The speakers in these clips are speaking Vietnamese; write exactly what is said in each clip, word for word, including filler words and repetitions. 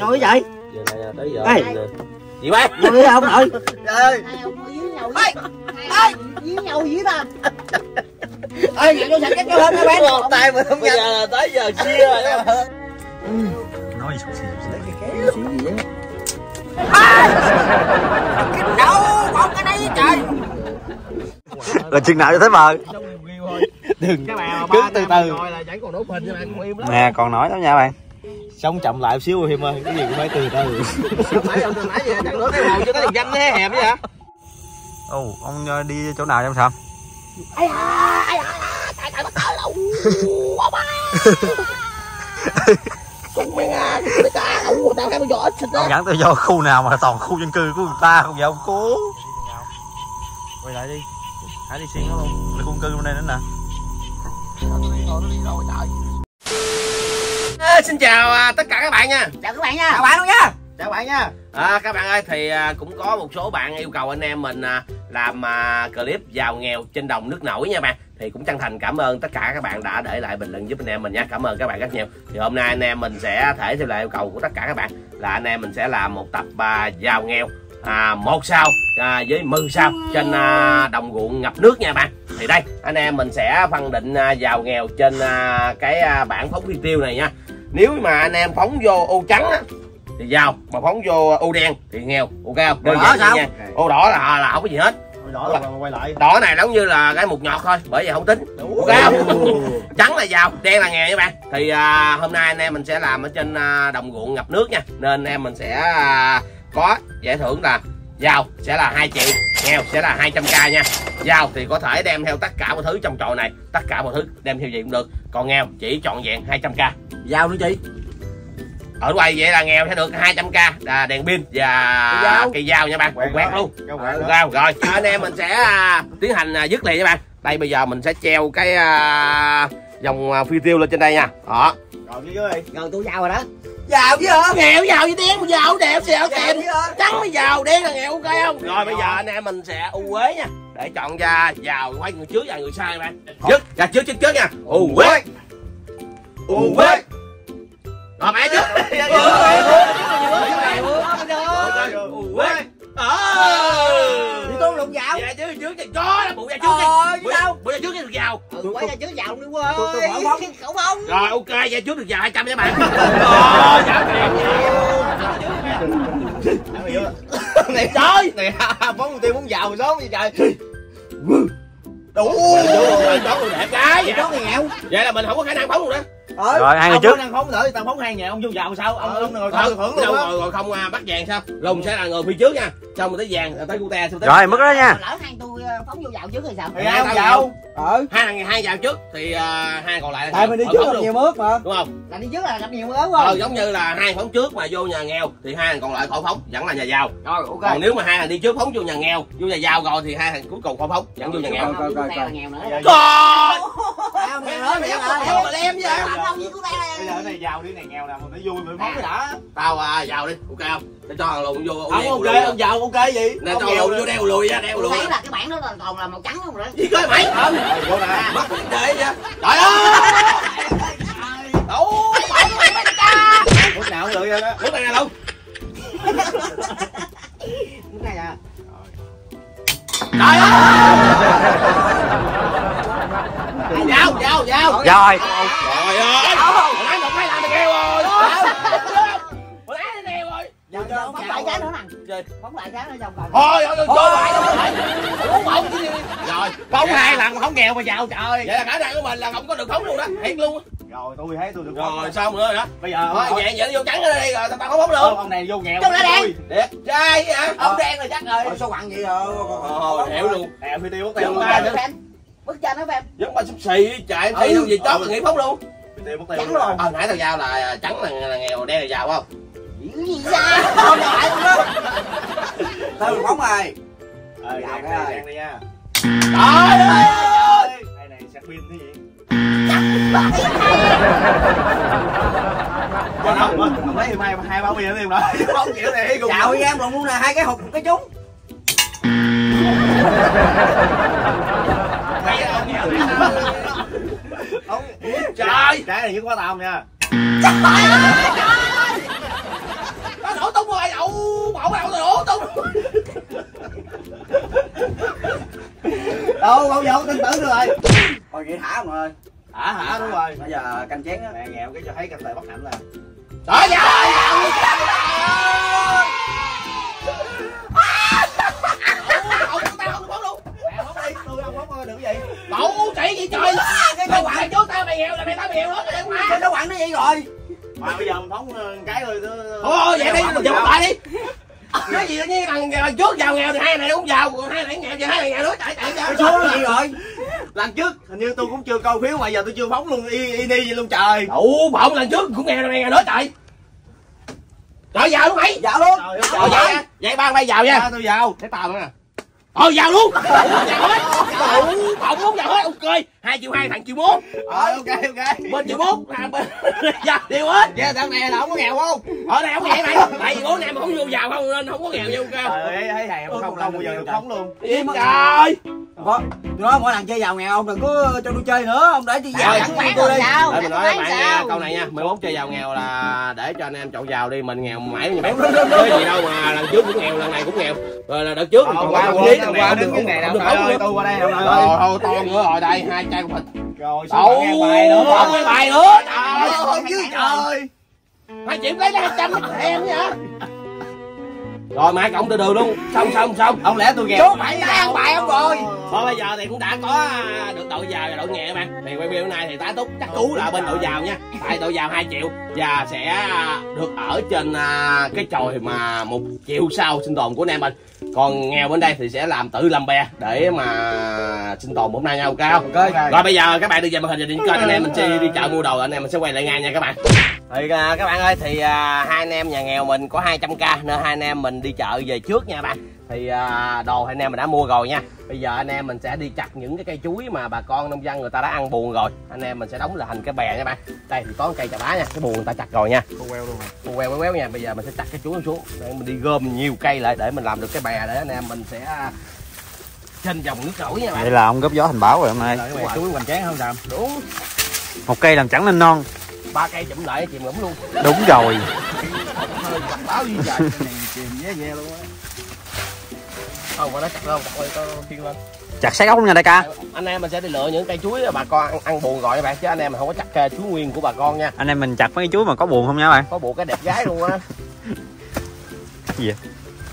ngồi vậy? Giờ này tới giờ. Ê. Gì ba? Ngồi đi ông nội. Trời ơi. Hai ông ở dưới nhậu với. Hai dưới nhậu dưới ta. Ê, nhận vô sạch cái lên đó bạn. Một tay mà không bây giờ là tới giờ chia rồi đó. Nói sụp xì sụp xì gì vậy? Cái đâu, còn cái đấy trời. Là chừng nào cho tới bờ? Đừng các bạn cứ từ từ. Rồi là chẳng còn đốt hình cho bạn còn im lắm. Nè còn nói lắm nha bạn. Sống chậm lại một xíu Hiêm ơi, cái gì cũng phải từ từ. Nãy ông từ nãy giờ chẳng nữa cái màu cho cái danh thế hẹp vậy hả? Ồ, ông đi chỗ nào trong sao? Ai à, ai à, tại tại bắt cỡ lẩu. Con mẹ à, cái cá lẩu tao cái bây giờ ít xịt Ông dẫn tôi vô khu nào mà toàn khu dân cư của người ta không vậy ông cố. Quay lại đi. Hãy đi xuyên nó luôn. Là khu dân cư bên đây nữa nè. À, xin chào à, tất cả các bạn nha. Chào các bạn nha. Chào bạn luôn nha. Chào bạn nha. À, các bạn ơi thì à, cũng có một số bạn yêu cầu anh em mình à, làm à, clip giàu nghèo trên đồng nước nổi nha bạn. Thì cũng chân thành cảm ơn tất cả các bạn đã để lại bình luận giúp anh em mình nha. Cảm ơn các bạn rất nhiều. Thì hôm nay anh em mình sẽ thể theo lời yêu cầu của tất cả các bạn là anh em mình sẽ làm một tập à, giàu nghèo à, một sao à, với mười sao trên à, đồng ruộng ngập nước nha bạn. Thì đây anh em mình sẽ phân định à, giàu nghèo trên à, cái à, bảng phóng phi tiêu này nha. Nếu mà anh em phóng vô ô trắng á, thì giàu, mà phóng vô ô đen thì nghèo. Ok không? Đơn giản vậy nha. Ô đỏ là là không có gì hết. Đỏ là quay lại. Đỏ này giống như là cái một nhọt thôi, bởi vậy không tính. Ok không? Trắng là giàu, đen là nghèo nha bạn. Thì à, hôm nay anh em mình sẽ làm ở trên à, đồng ruộng ngập nước nha. Nên anh em mình sẽ à, có giải thưởng là giàu sẽ là hai triệu, nghèo sẽ là hai trăm k nha. Giàu thì có thể đem theo tất cả mọi thứ trong trò này, tất cả mọi thứ đem theo gì cũng được. Còn nghèo chỉ trọn vẹn hai trăm k. Giàu nữa chị. Ở quay vậy là nghèo sẽ được hai trăm k là đèn pin và cây dao nha bạn. Quẹt luôn. Rồi, rồi anh em mình sẽ à, tiến hành à, dứt liền nha bạn. Đây bây giờ mình sẽ treo cái à, dòng à, phi tiêu lên trên đây nha. Đó. Rồi đi ơi. Rồi tôi giàu rồi đó. Giàu chứ hả? Nghèo giàu với đen, giàu đẹp xèo kèm. Trắng mới giàu, đen là nghèo, ok không? Rồi bây giờ anh em mình sẽ u uế nha. Để chọn ra giàu, quay người trước và người sai bạn. Dứt, ra trước trước trước nha. U uế. U uế. Rồi mẹ trước. U uế. Thì tôi lụng dạo. Dạ trước trước thì có đó, bụi ra trước đi. Bụi ra trước thì được giàu. Ừ, quay ra trước dạo đi quá ơi. Khẩu phong. Rồi ok, ra trước được giàu hai trăm nha bạn. Rồi, giàu tiền. Này trời. Này phóng tiêu muốn giàu sớm gì trời. Đủ. Chó người đẹp gái. Chó người nghèo. Vậy là mình không có khả năng phóng luôn đó. Ừ. Rồi hai người trước. Ông phóng nữa, tao phóng hai ngàn ông vô giàu sao? Ông ông ngồi không thưởng luôn á. Rồi rồi không bắt vàng sao? Lùng sẽ là người phía trước nha. Xong rồi tới vàng rồi tới cute xong tới. Rồi mất đó nha. Lỡ hai tôi phóng vô giàu trước thì sao? Thì hai tao giàu. Ờ. Hai hai giàu trước thì uh, hai còn lại là tại mình đi trước là nhiều mướt mà. Đúng không? Là đi trước là gặp nhiều mướt không? Ờ giống như là hai phóng trước mà vô nhà nghèo thì hai thằng còn lại khỏi phóng vẫn là nhà giàu. Rồi ok. Còn nếu mà hai thằng đi trước phóng vô nhà nghèo, vô nhà giàu rồi thì hai thằng cuối cùng khỏi phóng vẫn vô nhà nghèo. Coi coi coi nghèo nữa. Trời. Không nghèo nữa, nghèo nữa. Mà lem vậy. Bây giờ này giàu đi này nghèo nào mình phải vui mình phóng cái đã. Tao à giàu đi, ok không? Để cho thằng lùn vô. Không ok, ông giàu ok gì? Nè cho lùn vô đeo lùi ra, đeo lùi. Thấy là cái bảng đó là còn là màu trắng không rồi. Gì coi mày? Không. Vô nè, mất vấn đề vậy. Trời ơi. Đủ. Lúc nào cũng được vậy đó. Lúc này nè Lùn. Lúc này à. Trời ơi. Giao, giao, giao. Rồi. Trời ơi. Hồi nãy một hai làm được kêu rồi. Hồi nãy nó nèo rồi. Giờ cho phóng lại cái nữa nè. Phóng lại cái nữa trong còn. Thôi thôi thôi lại đâu phải. Phóng phóng chứ. Rồi, phóng hai lần mà không nghèo mà giàu trời. Vậy là khả năng của mình là không có được phóng luôn đó, thiệt luôn. Rồi tôi thấy tôi được. Rồi xong nữa rồi đó. Bây giờ thôi vậy vậy vô trắng đi rồi tao không phóng luôn. Ông này vô nghèo. Trong lá đen. Đẹp trai hả? Ông đen rồi chắc rồi. Số quặng vậy rồi. Ờ hiểu luôn. Nè phi tiêu mất tiêu tiêu. Bức tranh đó em. Giống ba sắp xì chạy em xì đâu gì chót là nghĩ phóng luôn. Phi tiêu mất tiêu. Trắng rồi. Ờ nãy tao giao là trắng là, là nghèo, đen là giàu không? Gì ra? Không lại luôn đó. Tao phóng rồi. Ờ giàu cái đen đi nha. Trời ơi. Đây này sạc pin cái gì? Con không, không lấy hai hai bao tiền thêm rồi. Không kiểu này cùng. Chào em còn luôn nè, hai cái hộp một cái trúng. Mày ông nghèo trời. Trái này với quá tao nha. Trời ơi, trời ơi. đâu bao giờ tin tưởng được rồi. Thôi vậy thả ông ơi. Hả hả đúng rồi. Bây giờ canh chén á. Mẹ nghèo cái cho thấy canh tài bất hạnh là. Trời ơi. Cậu chỉ gì trời, cái quặng trước tao mày nghèo là mày tao nghèo hết rồi mà. Cái nó quặng nó vậy rồi. Mà bây giờ mình phóng cái thôi. Thôi vậy đi, mình chụp lại đi. Cái gì như lần, lần trước giàu nghèo thì hai này cũng giàu, còn hai này nghèo thì hai này nghèo nữa. Chạy chạy cái số nó gì rồi? Lần trước hình như tôi cũng chưa câu phiếu mà giờ tôi chưa phóng luôn y y đi vậy luôn trời. Đủ bọng, lần trước cũng nghèo này nghèo nữa trời. Trời giàu luôn mày. Giàu luôn. Trời vậy vậy ba bay giàu nha. Tôi giàu. Để tao nữa nè. Thôi vào luôn. Vào hết. Đủ bọng luôn vào hết. Ok. hai triệu hai thằng triệu bốn. Rồi ok ok. Bên triệu bốn là bên vào đều hết. Dạ thằng này là không có nghèo không? Ở đây không nghèo mày. Tại vì bố nam mà không vô giàu không nên không có nghèo vô cao. Trời ơi thấy thầy không không bao giờ được phóng luôn. Im trời. Tôi nói mỗi lần chơi giàu nghèo ông đừng có cho tôi chơi nữa, ông để tôi giàu sẵn bán tôi đi. Để mình nói với bạn nghe câu này nha, mười bốn chơi giàu nghèo là để cho anh em chọn giàu đi, mình nghèo mãi như vậy. Cái gì đâu mà lần trước cũng nghèo, lần này cũng nghèo. Rồi là đợt trước Ờ, còn qua qua qua thằng qua này đứng cái này không được nào không tôi qua đây ông rồi ơi. thôi to nữa rồi đây hai chai của mình. Rồi Đâu bài nữa. còn cái bài nữa. Trời ơi chứ trời. Hai triệu lấy hai trăm em nha. Rồi mẹ cộng từ từ luôn. Xong xong xong. Ông lẽ tôi nghèo. Số bảy đã ăn bài không rồi. Thôi bây giờ thì cũng đã có được đội giàu và đội nghèo bạn. Thì quay video này thì tá túc chắc cú là bên đội giàu nha. Tại đội giàu hai triệu và sẽ được ở trên cái chòi mà một triệu sau sinh tồn của anh em mình. Còn nghèo bên đây thì sẽ làm tự làm bè để mà sinh tồn một nay nhau cao. Okay. Rồi bây giờ các bạn đi về màn hình và đi coi anh em mình sẽ đi chợ mua đồ, anh em mình sẽ quay lại ngay nha các bạn. Thì à, các bạn ơi thì à, hai anh em nhà nghèo mình có hai trăm k nên hai anh em mình đi chợ về trước nha bạn. Thì à, đồ hai anh em mình đã mua rồi nha. Bây giờ anh em mình sẽ đi chặt những cái cây chuối mà bà con nông dân người ta đã ăn buồn rồi. Anh em mình sẽ đóng lại thành cái bè nha bạn. Đây thì có một cây chà bá nha, cái buồn người ta chặt rồi nha. Cô queo luôn. Cô queo quéo nha. Bây giờ mình sẽ chặt cái chuối xuống để mình đi gom nhiều cây lại để mình làm được cái bè để anh em mình sẽ trên dòng nước nổi nha bạn. Vậy là ông góp gió thành báo rồi hôm nay. Cái bè chuối hoành tráng không Đàm? Đúng. Một cây làm chẳng nên non. Ba cây chụm lại chìm ngủm luôn. Đúng rồi. Báo gì trời, cái này chìm dễ ghê luôn á. Không mà nó chặt đâu, chặt có thiên lên. Chặt sát gốc luôn nha đại ca. Anh em mình sẽ đi lựa những cây chuối bà con ăn, ăn buồn rồi các bạn, chứ anh em mình không có chặt chuối nguyên của bà con nha. Anh em mình chặt mấy cái chuối mà có buồn không nha bạn. Có buồn cái đẹp gái luôn á. Gì vậy?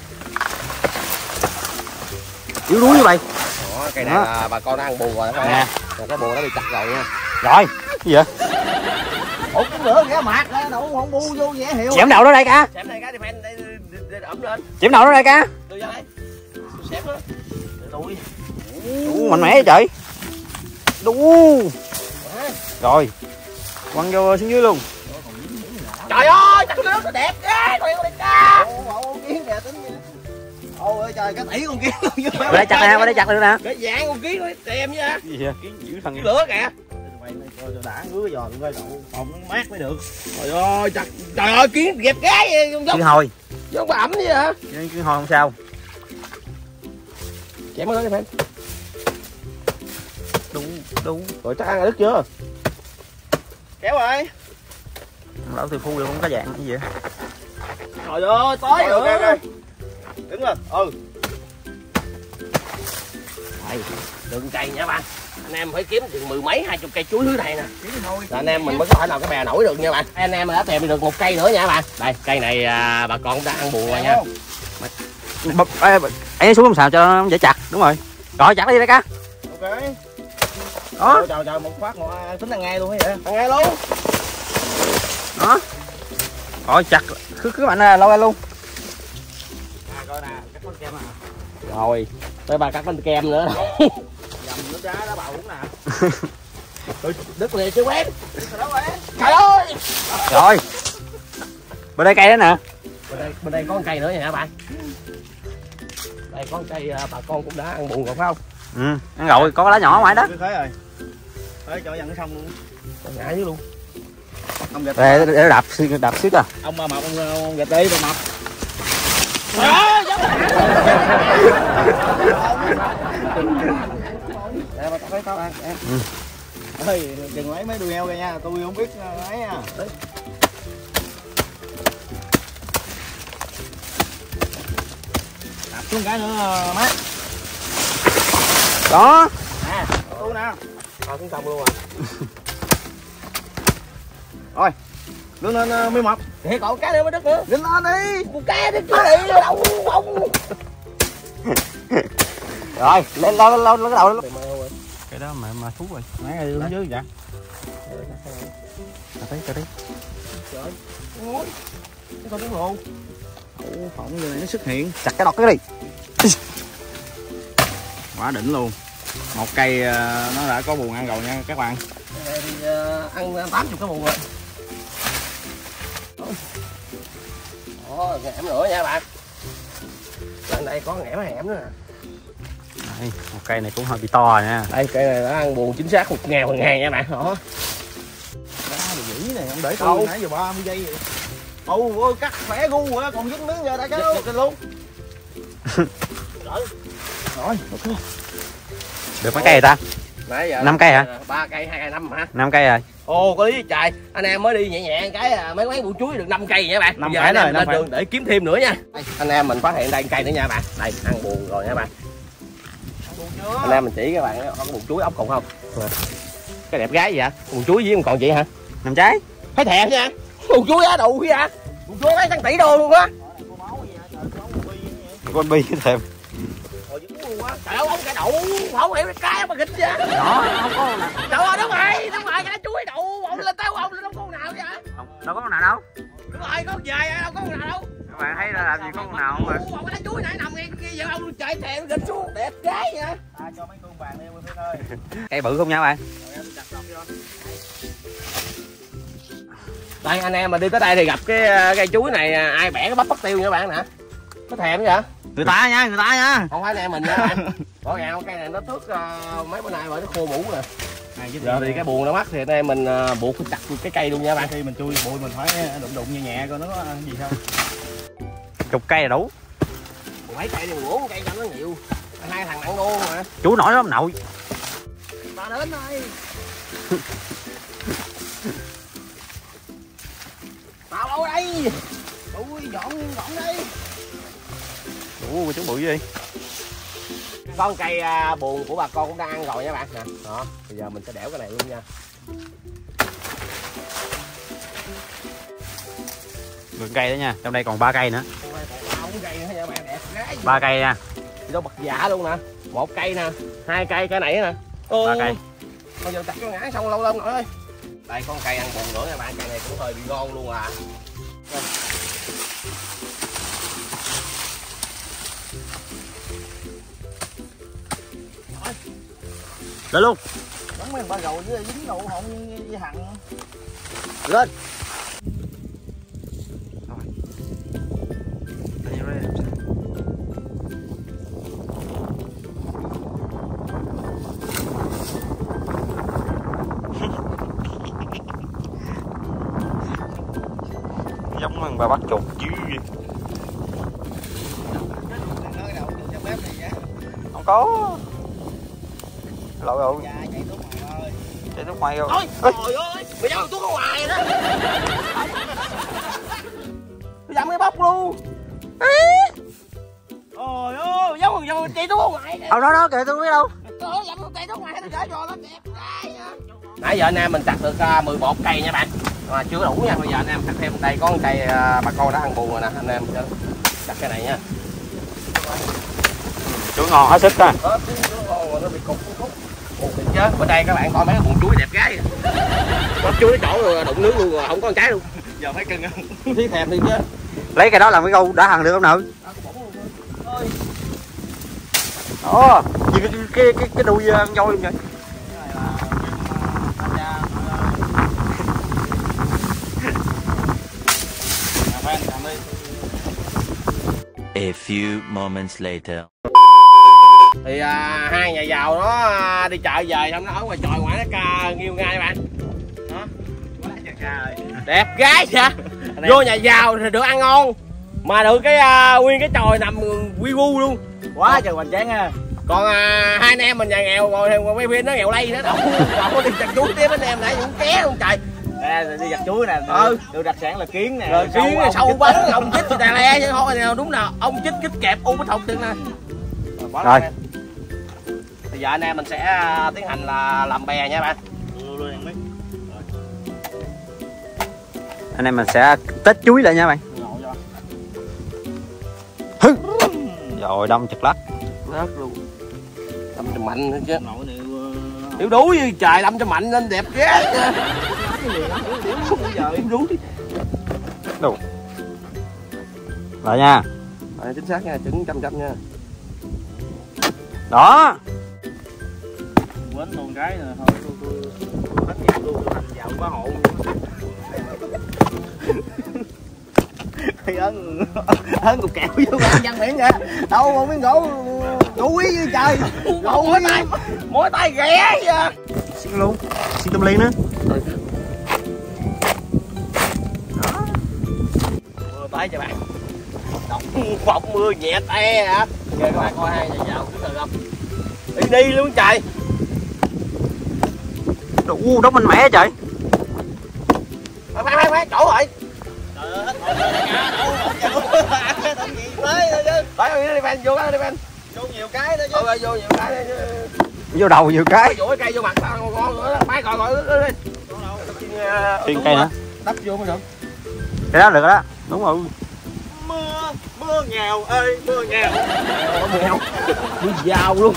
Yếu đuối như vậy. Đó, cây này đó. Là bà con đã ăn buồn rồi các bạn. Nè, cái buồn nó bị chặt rồi nha. Rồi, cái gì vậy? Ủa cũng nữa kìa mạt ra đâu không bu vô dễ hiểu. Chém đầu đó đại ca. Chém này cái đi fan đây ẩm lên. Chém đầu đó đại ca. Đưa ra đây. Xém nó. Để tôi. Ú, mạnh mẽ vậy trời. Đu. Rồi. Quăng vô xuống dưới luôn. Trời ơi, chặt cái nó đẹp ghê, con đi ca. Ồ, con kiến kìa tính vậy. Ôi trời, cái tỷ con kiến luôn. Qua đây chặt nè, qua đây chặt được nè. Cái dạng con kiến nó xem nha. Gì vậy? Kiến dữ thằng Lửa kìa. Cho đã ngứa giò luôn coi cậu, còn nó mát mới được. Trời ơi, chặt. Trời ơi, kiến dẹp gái kiến hồi. Chứ không có ẩm gì hả? Kiến hồi không sao. Chém nó đi fan. Đúng, đúng. Rồi chắc ăn ở đất chưa? Kéo rồi. Lão Từ Phu được không có dạng cái gì vậy? Trời ơi, tới rồi. Okay, okay. Đứng lên. Ừ. Đây, đừng cây nha bạn. Anh em phải kiếm chừng mười mấy hai chục cây chuối dưới này nè. Là anh em mình mới có thể nào cái bè nổi được nha bạn. Anh em mình đã tìm được một cây nữa nha bạn. Đây, cây này à, bà con cũng đã ăn buồn rồi nha. Ấy xuống không sao cho nó dễ chặt, đúng rồi. Rồi chặt đi đây ca. Ok. Đó. Trời trời một phát một tính ăn ngay luôn ấy vậy. Ăn ngay luôn. Đó. Rồi chặt cứ cứ bạn lâu ra luôn. À coi nè, cắt bánh kem à. Rồi, tới bà cắt bánh kem nữa. Dầm nước đá đá bầu cũng nè. Đứt liền chứ quen. Trời ơi. Rồi. Bên đây cây đó nè. Bên đây bên đây có một cây nữa nha các bạn. Đây có một cây bà con cũng đã ăn buồn rồi phải không? Ừ, ăn rồi, có cái lá nhỏ ngoài đó. Thế rồi. Thế cho dần xong luôn. Ngã dưới luôn. Ông gạch. Để để đạp đạp xíu à. Ông mà mập ông, ông gạch đi mà mập. Trời ơi, Để mà tao thấy tao ăn em. Ừ. Ơi, đừng lấy mấy đuôi heo kìa nha, tôi không biết ấy nha. Đạp xuống cái nữa mát. Đó. Nè, tôi nè. Thôi xuống sông luôn rồi. Rồi. Lên lên mới mập. Thì còn cái nữa mới đứt nữa. Lên lên đi. Một cái đứt chưa đi đâu không. Rồi, lên lên lên lên cái đầu lên. Cái đó mà mà thú rồi. Nãy rồi xuống dưới vậy. Tao thấy tao thấy. Trời. Ôi. Cái con luôn. Ủa, phỏng như này nó xuất hiện. Chặt cái đọt cái đi. Quá đỉnh luôn. Một cây nó đã có buồn ăn rồi nha các bạn. Thì uh, ăn tám mươi cái buồn rồi. Ồ, nghẽm nữa nha bạn. Lên đây có nghẽm hẻm nữa nè. Đây, một cây này cũng hơi bị to rồi nha. Đây cây này đã ăn buồn chính xác một ngàn một ngàn nha bạn. Đó. Cá đồ dĩ này không để tôi nãy giờ ba mươi giây vậy. Ồ, ôi cắt khỏe gu rồi còn dính miếng giờ đại cá luôn. luôn. Rồi. Rồi, ok. Được mấy cây rồi ta? Nãy giờ năm cây hả? ba cây, hai cây năm hả? năm cây rồi. Ồ, có lý trời. Anh em mới đi nhẹ nhẹ cái à, mấy quán bụi chuối được năm cây nha bạn. năm giờ phải anh em rồi, năm lên phải. đường để kiếm thêm nữa nha. Đây, anh em mình phát hiện đây cây nữa nha bạn. Đây, ăn buồn rồi nha bạn. Anh em mình chỉ các bạn có bụi chuối ốc còn không? Cái đẹp gái gì vậy? Bụi chuối với còn chị hả? Năm trái. Thấy thèm nha. Bụi chuối á đủ vậy hả? Bụi chuối mấy trăm tỷ đô luôn á. Con bi thèm. Trời ơi, ông cái đậu không hiểu cái mà nghịch vậy. Đó, không có con nào. Trời ơi, đúng rồi, đúng rồi, cái chuối đậu ông lên tới ông lên đâu có con nào vậy? Đâu có con nào đâu. Đúng rồi, có về đâu có con nào đâu. Các bạn thấy là làm gì có con nào không mà. Ông cái chuối nãy nằm ngay kia vậy ông chạy thèm nghịch xuống đẹp gái vậy. Ta cho mấy con vàng đi Phương ơi. Cây bự không nha bạn? Đây anh em mà đi tới đây thì gặp cái cây chuối này ai bẻ cái bắp bắt tiêu nha bạn nè. Có thèm vậy? Người ta nha, người ta nha. Không phải anh em mình nha bạn. Rõ ràng cây này nó tước uh, mấy bữa nay rồi nó khô mũ nè. Giờ thì cái buồn nó mắc thì anh em mình uh, buộc chặt cái cây luôn nha bạn. Khi mình chui bụi mình phải đụng đụng nhẹ nhẹ coi nó có gì không. Chục cây là đủ. Mấy cây thì ngủ cây cho nó nhiều. Hai thằng nặng đô mà. Chú nổi lắm nội. Ta đến đây. Tao đâu đây? Ui dọn dọn đi. Đủ chú bự gì? Con cây uh, buồn của bà con cũng đang ăn rồi nha bạn nè. Đó, bây giờ mình sẽ đẽo cái này luôn nha. Vườn cây đó nha, trong đây còn ba cây nữa. Cây nữa nha bạn, đẹp gái. Ba cây nha. Đâu bật dạ luôn nè. Một cây nè, hai cây cái này nè. Ô, ba cây. bây giờ chặt cho ngã xong lâu lâu nữa ơi. Đây con cây ăn buồn nữa nha bạn, cây này cũng hơi bị ngon luôn à. Lên luôn. Đóng mấy ba gầu với dính đậu hộn với hằng. Lên. Giống thằng bà bắt chuột dưới vậy. Không có. Lội rồi. Chạy nước ngoài rồi. Ôi, trời ơi, mày dám tuốt ở ngoài đó. Mày dám cái bóc luôn. Ôi ơi, giống rồi chạy tuốt ở ngoài. Ở đó đó kìa tôi biết đâu. Trời ơi, dám chạy tuốt ở ngoài nó gửi rồi nó đẹp trai nha. Nãy giờ anh em mình chặt được uh, mười một cây nha bạn. Mà chưa đủ nha, bây giờ anh em chặt thêm đây có một cây uh, bà con đã ăn buồn rồi nè, anh em sẽ chặt cái này nha. Chuối ngon hết sức ha. Đó, chuối ngon rồi nó bị cục cục. Ủa chứ, bữa đây các bạn coi mấy cái buồn chuối đẹp gái. Có chuối chỗ rồi đụng nước luôn rồi, không có trái luôn. Giờ phải cưng không? Thấy thèm đi chứ. Lấy cái đó làm cái câu đã hằng được không nội? Đó, gì cái cái cái, cái đuôi ăn voi luôn vậy? A few moments later. Thì à, hai nhà giàu nó à, đi chợ về xong nó ở ngoài trời ngoài nó ca nghiêu ngay bạn. Đó. Đẹp gái vậy. Vô nhà giàu thì được ăn ngon. Mà được cái à, nguyên cái chòi nằm quy gu luôn. Quá trời hoành tráng ha. Còn à, hai anh em mình nhà nghèo rồi thì quay phim nó nghèo lây nữa đâu. Đâu đi chặt chuối tiếp anh em nãy cũng ké luôn trời. Nè, đi giặt chuối nè. Ừ. Được đặc sản là kiến nè. Rồi kiến này sâu bắn ông chích thì tà le chứ thôi nào đúng nào ông chích chích kẹp u mới thọc được nè. Rồi. Bây giờ anh em mình sẽ tiến hành là làm bè nha bạn. Anh em mình sẽ tết chuối lại nha bạn. Rồi đâm chật lắc. Rớt luôn. Đâm cho mạnh nữa chứ. Yếu đuối như trời, đâm cho mạnh lên đẹp ghê. Giờ yếu đuối. Đủ. Lại nha. À, chính xác nha, trứng trăm trăm nha. Đó. Quên luôn cái rồi thôi tôi tôi hết nghiệp luôn, tôi thành giàu bá hộ. Thì ấn ấn cục kẹo vô bạn văn miệng kìa. Đâu một miếng gỗ gỗ quý như trời. Gỗ quý tay. Mỗi tay ghẻ vậy. Xin luôn. Xin tôm ly nữa. Mưa tới cho bạn. Đọc bọc mưa nhẹ te hả? Kìa các bạn coi hai nhà giàu cứ từ không? Đi đi luôn trời. Đủ đóng mạnh mẽ trời. Phải phải phải, phải chỗ rồi. Trời ơi, hết hồn rồi cả đâu một tận gì tới thôi chứ. Tới đi Ben, vô cái đi Ben. Vô nhiều cái đó chứ. Ừ, vô nhiều cái đi chứ. Vô đầu nhiều cái. Vỗ cái cây vô mặt tao ngon ngon nữa. Máy coi coi đi. Xuyên cây nữa. Đắp vô mới được. Cái đó được đó. Đúng rồi. Mưa, mưa nghèo ơi, mưa nghèo. Mưa nghèo. Mưa giàu luôn.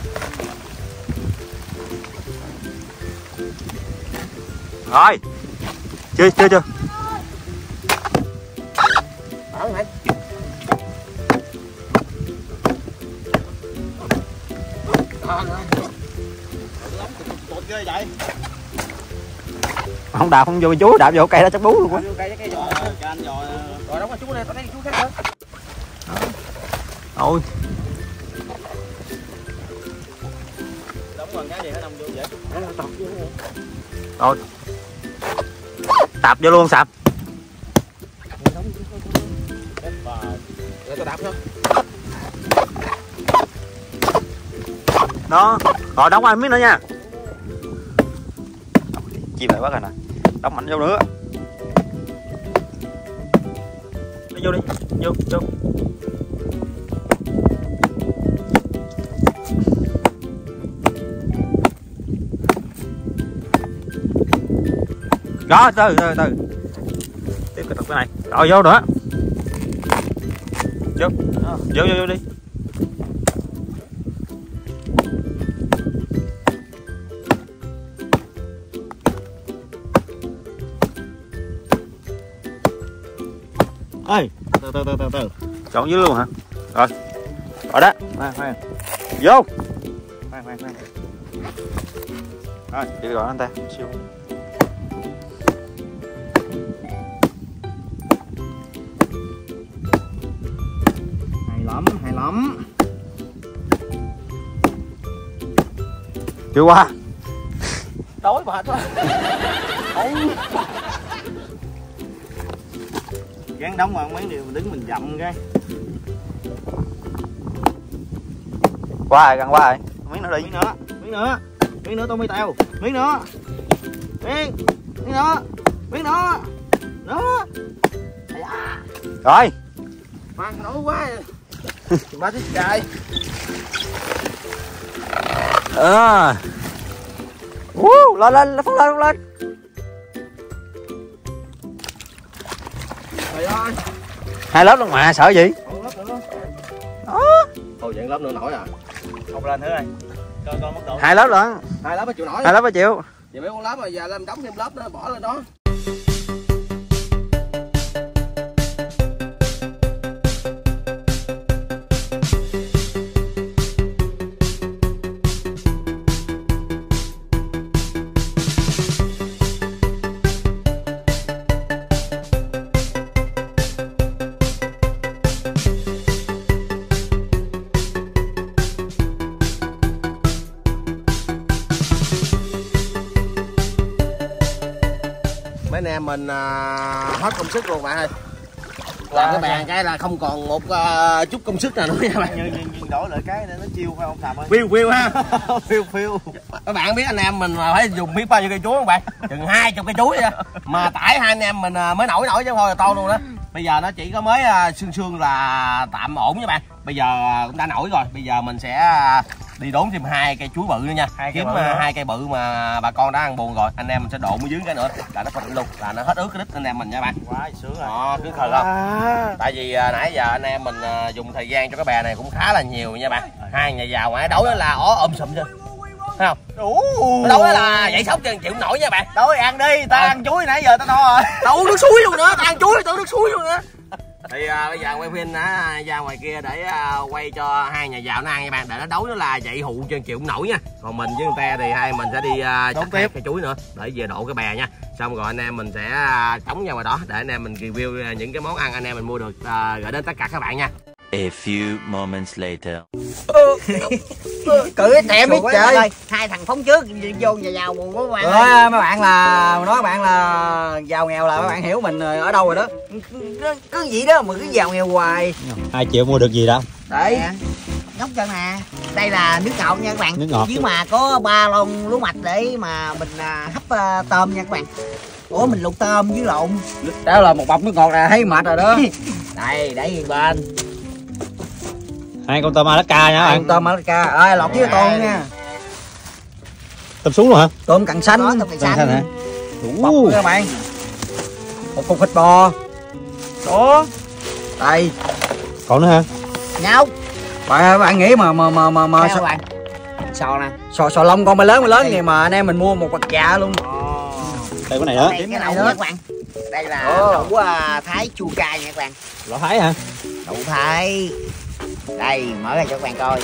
Rồi. Chưa chưa chưa. Đó mày. Tụt ghê vậy. Không đạp không vô chú, đạp vô cây đó chắc bú luôn quá. Cây cây giò. Cho anh giò. Rồi đóng qua chú này, tao thấy chú khác nữa. Ôi. Đóng bằng cái gì hết nằm vô dễ. Tọc vô. Rồi. Tạp vô luôn sạp. Rồi tao đạp thôi. Đó. Rồi đóng qua miếng nữa nha. Chìm lại quá rồi nè. Đóng mạnh vô nữa. Đi vô đi. Vô, vô. Đó, từ từ từ. Tiếp tục cái này. Rồi vô nữa. Vô. Vô vô vô đi. Ê, từ từ từ từ từ. Chọn dưới luôn hả? Rồi. Rồi đó. Khoan khoan. Vô. Khoan khoan khoan. Rồi, đi gọi anh ta. Siêu. Hay lắm, hay lắm. Chưa qua. Đói mệt quá. Gắn đóng vào mấy điều mình đứng mình dậm cái. Qua rồi, gần qua rồi. Miếng nữa đi. Miếng nữa, miếng nữa. Miếng nữa tôi mới teo. Miếng nữa. Miếng. Miếng nữa. Miếng nữa. Nữa. Rồi. Khoan nổi quá. Ba thích trời. Ờ. Uh, lên lên phóng lên phóng lên. Trời ơi. Hai lớp luôn mà sợ gì? Còn lớp nữa. Đó. Thôi dạng lớp nữa nổi à. Không lên nữa rồi. Coi coi mức độ. Hai lớp lận. Hai lớp mới chịu nổi. Hai lớp mới chịu. Giờ mấy con lớp rồi giờ lên đóng thêm lớp nữa bỏ lên đó. Mấy anh em mình à, hết công sức luôn bạn ơi. Làm cái bàn cái là không còn một uh, chút công sức nào nữa nha bạn. Nhưng nhưng nhưng đổi lại cái để nó chiêu phải không Sàm ơi? Phiêu phiêu ha. Phiêu phiêu. Các bạn biết anh em mình phải dùng biết bao nhiêu cây chuối không bạn? Chừng hai chục cây chuối vậy. Mà tải hai anh em mình mới nổi nổi chứ thôi là to luôn đó. Bây giờ nó chỉ có mới uh, xương xương là tạm ổn nha bạn. Bây giờ cũng đã nổi rồi. Bây giờ mình sẽ đi đốn thêm hai cây chuối bự nữa nha, hai kiếm cây bự hai cây bự mà bà con đã ăn buồn rồi, anh em mình sẽ độn ở dưới cái nữa là nó phình luôn, là nó hết ướt cái đít anh em mình nha bạn. Quá sướng rồi. Đó, cứ khờ không? À. Tại vì à, nãy giờ anh em mình à, dùng thời gian cho cái bè này cũng khá là nhiều nha bạn. Hai nhà giàu ngoại đấu đó là ó ôm sụm chưa? Thấy không? Đủ. Đấu đó là dậy sốc chừng chịu nổi nha bạn. Thôi ăn đi, ta à. ăn chuối nãy giờ ta no rồi. Tao uống nước suối luôn nữa, tao ăn chuối tao uống nước suối luôn nữa. Thì à, bây giờ quay phim á ra ngoài kia để à, quay cho hai nhà giàu nó ăn nha bạn, để nó đấu nó là dậy hụ chân chịu nổi nha. Còn mình với con te thì hai mình sẽ đi à, chặt tiếp cây chuối nữa để về độ cái bè nha. Xong rồi anh em mình sẽ à, cống ra ngoài đó để anh em mình review những cái món ăn anh em mình mua được à, gửi đến tất cả các bạn nha. A few moments later. Cưỡi thèm biết trời. Hai thằng phóng trước vô nhà giàu buồn quá bạn. Rồi mấy bạn là nói bạn là giàu nghèo là mấy bạn hiểu mình ở đâu rồi đó. Cứ, cứ vậy đó mà cứ giàu nghèo hoài. Hai triệu mua được gì đó? Đấy. Nhóc chân nè. Đây là nước ngọt nha các bạn. Nước ngọt. Dưới mà có ba lon lúa mạch để mà mình hấp uh, tôm nha các bạn. Ủa mình luộc tôm với lộn. Đó là một bọc nước ngọt là thấy mệt rồi đó. Đây để gì bên. Hai con tôm Alaska nha bạn. Con tôm Alaska. Ơi lọt với tôm nha. Tôm xuống luôn hả? Tôm cằn xanh. Tôm cằn xanh hả? Bọc các bạn. Một cục thịt bò. Đó. Đây. Còn nữa hả? Nhau. Bạn bạn nghĩ mà mà mà mà mà sao bạn? Sò nè. Sò sò lông con mà lớn mà lớn vậy mà anh em mình mua một bạc dạ luôn. Đây cái này đó. Đây, cái này nữa các bạn. Đây là đậu uh, Thái chua cay nha các bạn. Lẩu Thái hả? Đậu Thái. Đây mở ra cho các bạn coi.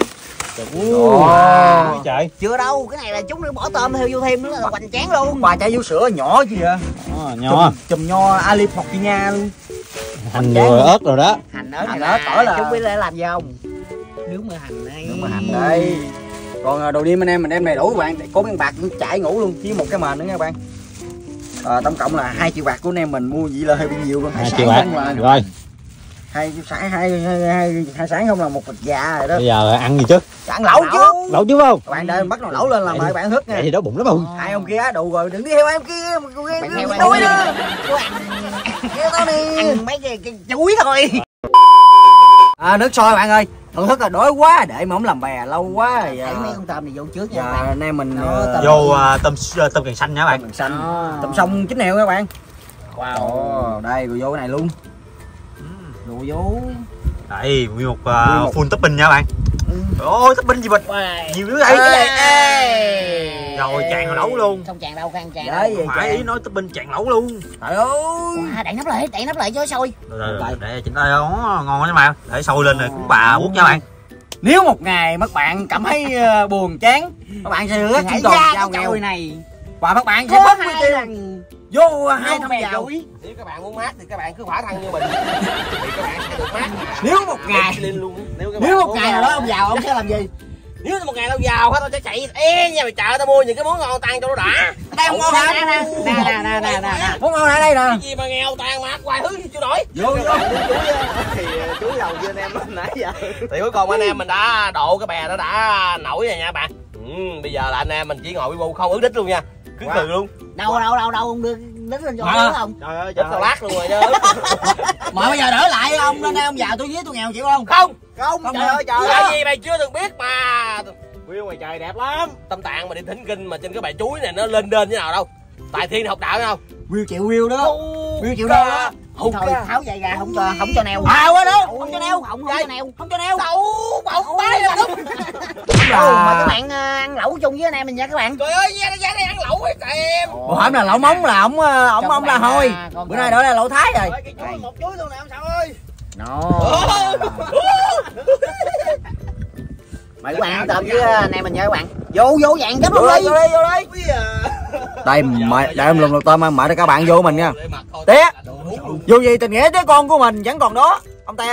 Wow. Trời. Chưa đâu, cái này là chúng nó bỏ tôm theo vô thêm nữa là hoành tráng luôn. Bà chai vú sữa nhỏ gì vậy? À, nho. Chùm, chùm nho alip hoặc nha luôn. Hành rồi ớt rồi đó. Hành ớt hành này ớt tỏi là chúng biết để làm gì không? Nướng mỡ hành đây. Nướng mỡ hành đây. Còn đồ đêm anh em mình đem đầy đủ các bạn, có miếng bạc cũng chảy ngủ luôn, chỉ một cái mền nữa nha các bạn. À, tổng cộng là hai triệu bạc của anh em mình mua vậy là hơi bị nhiều luôn. Hai triệu bạc rồi. Hai sáng hai hai hai hai sáng không là một bịch già rồi đó. Bây giờ ăn gì chứ? Ăn lẩu chứ. Lẩu chứ không? Các bạn đợi bắt nồi lẩu lên là mời bạn thức nha. Vậy thì đói bụng lắm không? Hai ông kia đủ rồi, đừng đi theo em kia. Bạn theo đuôi nữa. Theo tao đi. Ăn mấy cái, cái chuối thôi. À, nước sôi bạn ơi. Thưởng thức là đói quá để mà không làm bè lâu quá rồi. Thấy mấy con tôm này vô trước nha. Dạ, anh em mình Đó, vô uh, tôm uh, tôm càng xanh nha bạn. Tôm xanh. Tôm sông chín heo các bạn. Wow. Ồ, đây rồi vô cái này luôn. Rồi vô. Đây, nguyên một uh, full topping nha bạn. Ôi topping gì bịch. Nhiều đứa đây. Rồi tràn lẩu luôn. Không tràn đâu, khăn tràn. Đấy, Không phải ý nói topping tràn lẩu luôn. Trời ơi. À, đậy nắp lại, đậy nắp lại cho sôi. Rồi, rồi, rồi, để chỉnh tay đó, ngon lắm mà. Để sôi lên rồi cũng bà uống nha bạn. Nếu một ngày các bạn cảm thấy uh, buồn chán, các bạn sẽ rất chúng tôi giao nghèo này. Và các bạn sẽ bấm quy tiền vô hai trăm giàu. Nếu các bạn muốn mát thì các bạn cứ hỏa thân như mình thì các bạn sẽ được mát. Nếu một ngày luôn. Nếu, nếu một ngày nào đó ông giàu ông sẽ làm gì? Nếu một ngày tao giàu hết tao sẽ chạy e nha mày, chợ tao mua những cái món ngon tan cho nó đã. Đây không ngon hả? Nè nè nè nè nè. Món ngon ở đây nè. Cái gì mà nghèo tàn mà hoài thứ chưa nổi. Vô vô. Thì chú giàu với anh em mình nãy giờ. Thì cuối cùng anh em mình đã độ cái bè nó đã nổi rồi nha bạn. Ừ, bây giờ là anh em mình chỉ ngồi với bu không ướt đít luôn nha. Cứ wow. Từ luôn. Đâu đâu đâu đâu không đưa đít lên cho à. Không? Trời ơi chết tao lát luôn rồi chứ. Mà bây giờ đỡ lại ông nên ông giàu tôi với tôi nghèo chịu không? Không. Không, không trời ơi trời. Tại vì mày chưa từng biết mà. View ngoài trời đẹp lắm. Tâm Tạng mà đi thỉnh kinh mà trên cái bài chuối này nó lên đên như nào đâu. Tài Thiên học đạo thấy không? View chịu view đó. View chịu đâu đó. Thôi tháo dây ra không cho không cho neo. À quá đó. Không cho neo, không không cho neo, không cho neo. Đậu bọng bay là đúng. Mà các bạn ăn lẩu chung với anh em mình nha các bạn. Trời ơi, ra đây ăn lẩu với các em. Bữa hôm là lẩu móng là ổng ổng ổng là thôi. Bữa nay đó là lẩu Thái rồi. Cái chuối một chuối luôn nè ông Sạo ơi. No. Mời các bạn ăn tôm với anh em mình nha các bạn. Vô vô dạng gấp luôn đi. Vô đi, vô đi. Đây mời để em lùng lục tôm mời các bạn vô mình nha. Té. Dù gì tình nghĩa tới con của mình vẫn còn đó. Ông Te.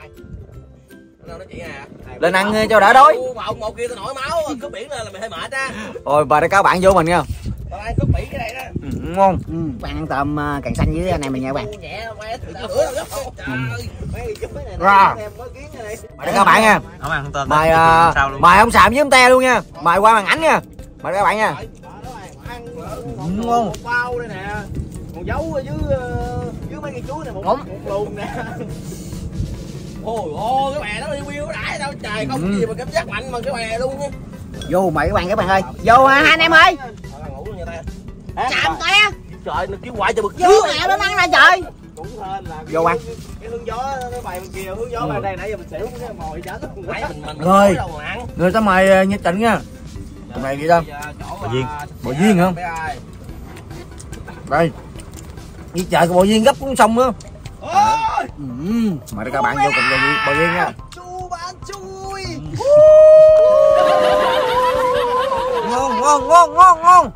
Lên ăn cho đỡ đói. Ông một kia tao nổi máu, cướp biển lên là mày hơi mệt á. Rồi bà đây các bạn vô mình nha. Tao ăn cướp biển cái này đó. Ừ, ngon. Ừ, bạn ăn tôm uh, càng xanh với anh em mình nha các bạn. Nhẹ mày thử gấp. Trời ơi. Mấy cái này Ra. em mới kiến cái này. Mời các bạn nha. Mời uh, mời ông Sàm với ông Te luôn nha. Mời qua màn ảnh nha. Mời các bạn nha. Ngon. Một bao đây nè. Còn giấu ở dưới dưới mấy cây chuối này một, một luồng nè. Ôi ô cái bè nó đi view đãi đâu trời, không ừ. gì mà cảm giác mạnh mà cái bè luôn nha. Vô mày các bạn các bạn ơi, vô hai anh em ơi. Ngủ luôn nha ta. Chạm te. Trời nó chiếu hoài cho bực. Vô mẹ nó lăn ra trời. Cũng hên là vô ăn. Cái hướng gió nó bay bên kia, hướng gió bên đây nãy giờ mình xỉu cái mồi chết nãy mình mình rồi. Người ta mời nhiệt tình nha. Hôm nay gì đâu? Bò viên. Bò viên không? Đây. Đi chợ cái bò viên gấp cũng xong nữa. Ừ. Mời các bạn vô cùng bò viên nha. Chu bán chui. Ngon ngon ngon ngon ngon.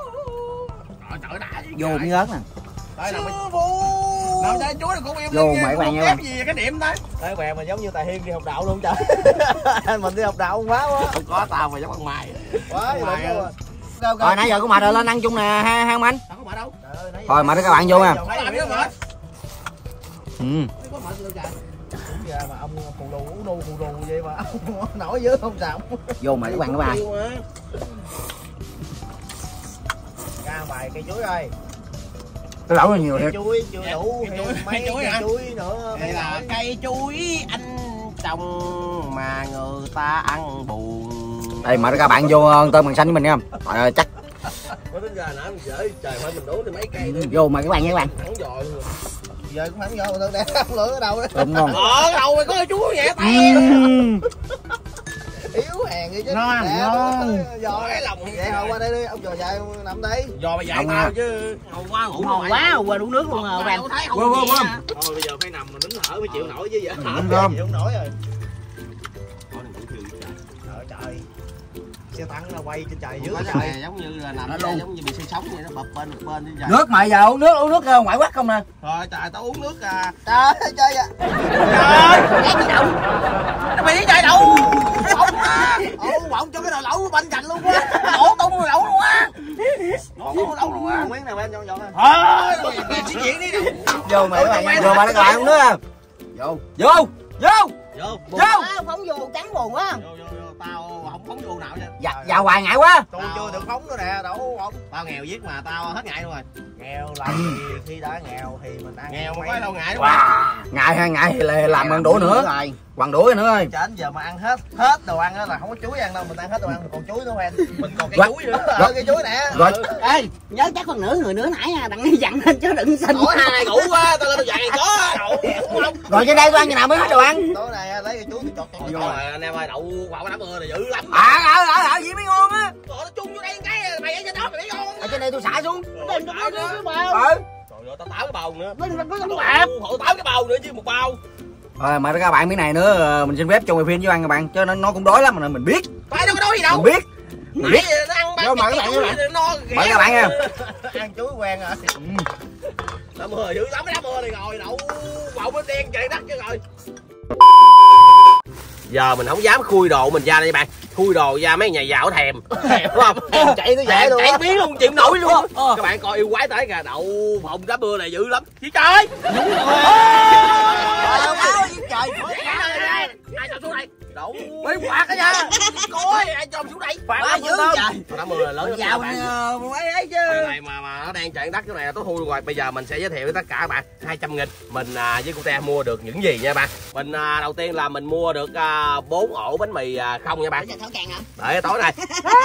Vô miếng ớt nè. Đây là mình nào đây chú này cũng em vô mày bạn nha bạn. Gì cái điểm đấy. Đây bè mà giống như Tài Hiên đi học đạo luôn trời. Mình đi học đạo không quá quá. Không có tao mà giống ăn mày. Quá mày. Rồi nãy giờ có mệt rồi lên ăn chung nè ha ha ông anh. Đâu có mệt đâu. Rồi mời các bạn vô nha. Ừ. Có mệt luôn trời. Giờ mà ông phù đồ uống đu phù đồ vậy mà ông nổi dữ không sao. Vô mày các bạn các bạn. Ra bài cây chuối ơi. Cái lẩu là nhiều thiệt. Chuối chưa đủ cây chuối, mấy chuối, cây chuối nữa. Đây là cây chuối anh trồng mà người ta ăn buồn. Đây mời các bạn vô ăn tôm bằng xanh với mình nha. Rồi chắc. Có đến giờ nãy mình dễ trời phải mình đổ thì mấy cây nữa. Vô mời các bạn nha các bạn. Thẳng dòi luôn. Giờ cũng thẳng dòi mà tôi đang lửa ở đâu đó. Đúng không? Ờ đầu mày có chuối nhẹ tay. Yếu hàng vậy chứ. Ngon ngon. Giò cái lòng vậy hồi qua đây đi, ông giò dài nằm đây. Giò mày dạy tao chứ. Hầu quá ngủ hầu quá qua đủ nước luôn rồi bạn. Quên quên quên. Thôi bây giờ phải nằm mà nín thở mới chịu nổi chứ vậy. Không không. Chịu nổi rồi. Trời trời. Xe tăng là quay trên trời dưới trời. Giống như là nằm luôn. Giống như bị say sóng vậy nó bập bên bập bên trên trời. Nước mày giờ uống nước uống nước ngoại quắc không nè. Rồi trời tao uống nước à. Trời ơi chơi vậy. Trời. Cái gì đâu. Nó bị trời đâu. Ồ bỗng cho cái nồi lẩu bên cạnh luôn quá. Nổ tung nồi lẩu luôn á. Nổ tung nồi lẩu luôn á. Miếng này bên trong trong. Thôi, suy diễn đi. Vô mày các bạn, vô mày các bạn uống nước à. Vô. Vô. Vô. Vô. Vô. Phóng vô trắng buồn quá. Vô vô vô tao không phóng vô nào nha. Dạ dạ hoài ngại quá. Tôi chưa được phóng nữa nè, đâu không. Tao nghèo viết mà tao hết ngại luôn rồi. Nghèo làm gì khi đã nghèo thì mình ăn. Nghèo mà có đâu ngại đâu. Wow. Ngại hay ngại thì là làm bằng đũa nữa. Rồi. Bằng đũa nữa ơi. Đến giờ mà ăn hết hết đồ ăn đó là không có chuối ăn đâu, mình ăn hết đồ ăn mình còn chuối nữa quen. Mình còn cây Rồi. chuối nữa. Rồi cây chuối nè. Rồi. Ê, nhớ chắc con nửa người nửa nãy à, đặng đi dặn lên chứ đừng xin. Ủa hai này ngủ quá, tao lên tao dặn có. Rồi trên đây tôi ăn như nào mới hết đồ ăn. Tối này lấy cây chuối tôi chọt chọt. Rồi anh em ơi, đậu quả đá mưa này dữ lắm. À ở ở ở gì mới ngon á. Trời nó chung vô đây cái mày ở trên đó mày biết ngon. Ở trên đây tôi xả xuống. Đừng có nói cái bào. Ừ. Trời ơi tao táo cái bầu nữa. Mình mình có tấm Tao bạc. hộ táo cái bầu nữa chứ một bao. Rồi mời các bạn miếng này nữa mình xin phép cho người phim với ăn các bạn chứ nó nó cũng đói lắm mà mình biết. Phải đâu có đói gì đâu. Mình biết. Mình biết. Nó ăn ba. Vô mời các bạn các bạn. No. Mời các bạn nha. Ăn chuối quen rồi. Đá mưa dữ lắm, đá mưa này rồi đậu bầu nó đen trời đất chứ rồi. Giờ mình không dám khui đồ mình ra đây bạn, khui đồ ra mấy nhà giàu thèm, thèm đúng không? Chạy nó vậy luôn. Chạy biến luôn, chịu nổi luôn. Các bạn coi yêu quái tới kìa, đậu phộng đá mưa này dữ lắm. Chị trời. Trời ơi, ai cho xuống đây? Đậu mấy quạt đó nha. Coi ai cho xuống đây? Quá dữ trời. Đá mưa là lớn Giàu lắm mấy ấy chứ. này mà mà nó đang chạy đất cái này là tôi thui rồi. Bây giờ mình sẽ giới thiệu với tất cả các bạn hai trăm nghìn mình à, với cô Te mua được những gì nha bạn. Mình à, đầu tiên là mình mua được bốn à, ổ bánh mì à, không nha bạn. Để tối này.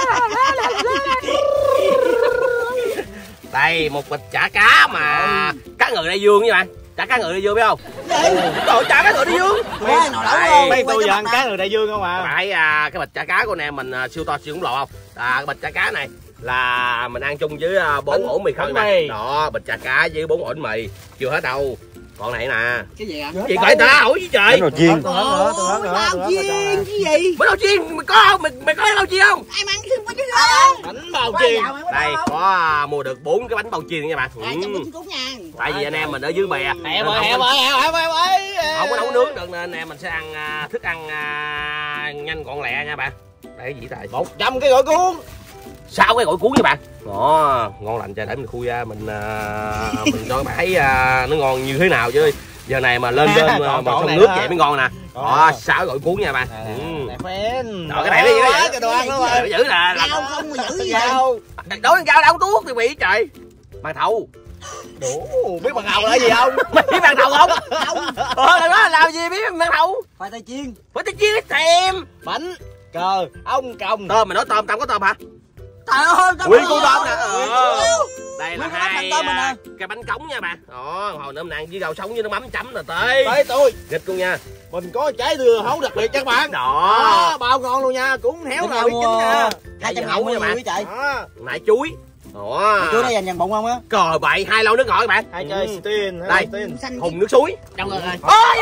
Đây một bịch chả cá mà cá ngừ đại dương nha bạn. Chả cá ngừ đại dương biết không? Trời chả cá ngừ đại dương. Đây tôi giờ ăn cá ngừ đại dương không à. Phải à, cái bịch chả cá của anh em mình à, siêu to siêu khổng lồ không? À, cái bịch chả cá này là mình ăn chung với bốn ổ mì không mì. Đó, bịch chả cá với bốn ổ bánh mì. Chưa hết đâu. Còn này nè. Cái gì ạ? Chị gọi ta hỏi gì trời? Bánh bào chiên. Bào chiên cái gì? Bánh bào chiên mày có không? Mày mày có bánh bào chiên không? Ai ăn thêm bánh chiên? Bánh bào chiên. Đây có mua được bốn cái bánh bào chiên nha bạn. Ai cho bánh cút nha. Tại vì anh em mình ở dưới bè. Em ơi, em ơi, em ơi, em ơi. Không có nấu nướng được nên anh em mình sẽ ăn uh, thức ăn uh, nhanh gọn lẹ nha bạn. Đây cái gì tài? một trăm cái gỏi cuốn. Sáu cái gỏi cuốn nha bạn. Đó, ngon lành trời để mình khui ra mình uh, mình cho các bạn thấy uh, nó ngon như thế nào chứ. Giờ này mà lên lên mà, mà xong nước vậy mới ngon nè. Đó, sáu gỏi cuốn nha bạn. Này phên. Rồi cái này cái gì đó cái đồ ăn đó rồi. Dữ là Rau không mà dữ gì rau. Đối ăn rau đâu tuốt thì bị trời. Màn thầu. Đủ, biết bằng hầu là gì không? Mày biết ban đầu không? Ờ là đó làm gì biết ban đầu? Khoai tây chiên. Phải tới chia thêm. Bánh, cờ, ông còng. Tôm mày nói tôm tao có tôm hả? Trời ơi, tao Nguyên con tôm nè. Ờ. Đây là Nguyên con tôm hai tôm mình à, nè. cái bánh cống nha bà. Đó, hồi nãy nàng với rau sống với nước mắm chấm là tê. Tới tôi, Nghịch luôn nha. mình có trái dưa hấu đặc biệt cho các bạn. Đó. Đó, bao ngon luôn nha, cũng héo rồi, biết chính nha. hai trăm Dưa ngàn hấu mua nha bạn. gì trời. Đó, Nại chuối. Đó. Chú đây dành dàn bụng không á? Cờ bậy hai lon nước ngọt các bạn. hai chai Stin, hai Đây. chai Stin. Thùng nước suối. Đâu rồi. Ôi.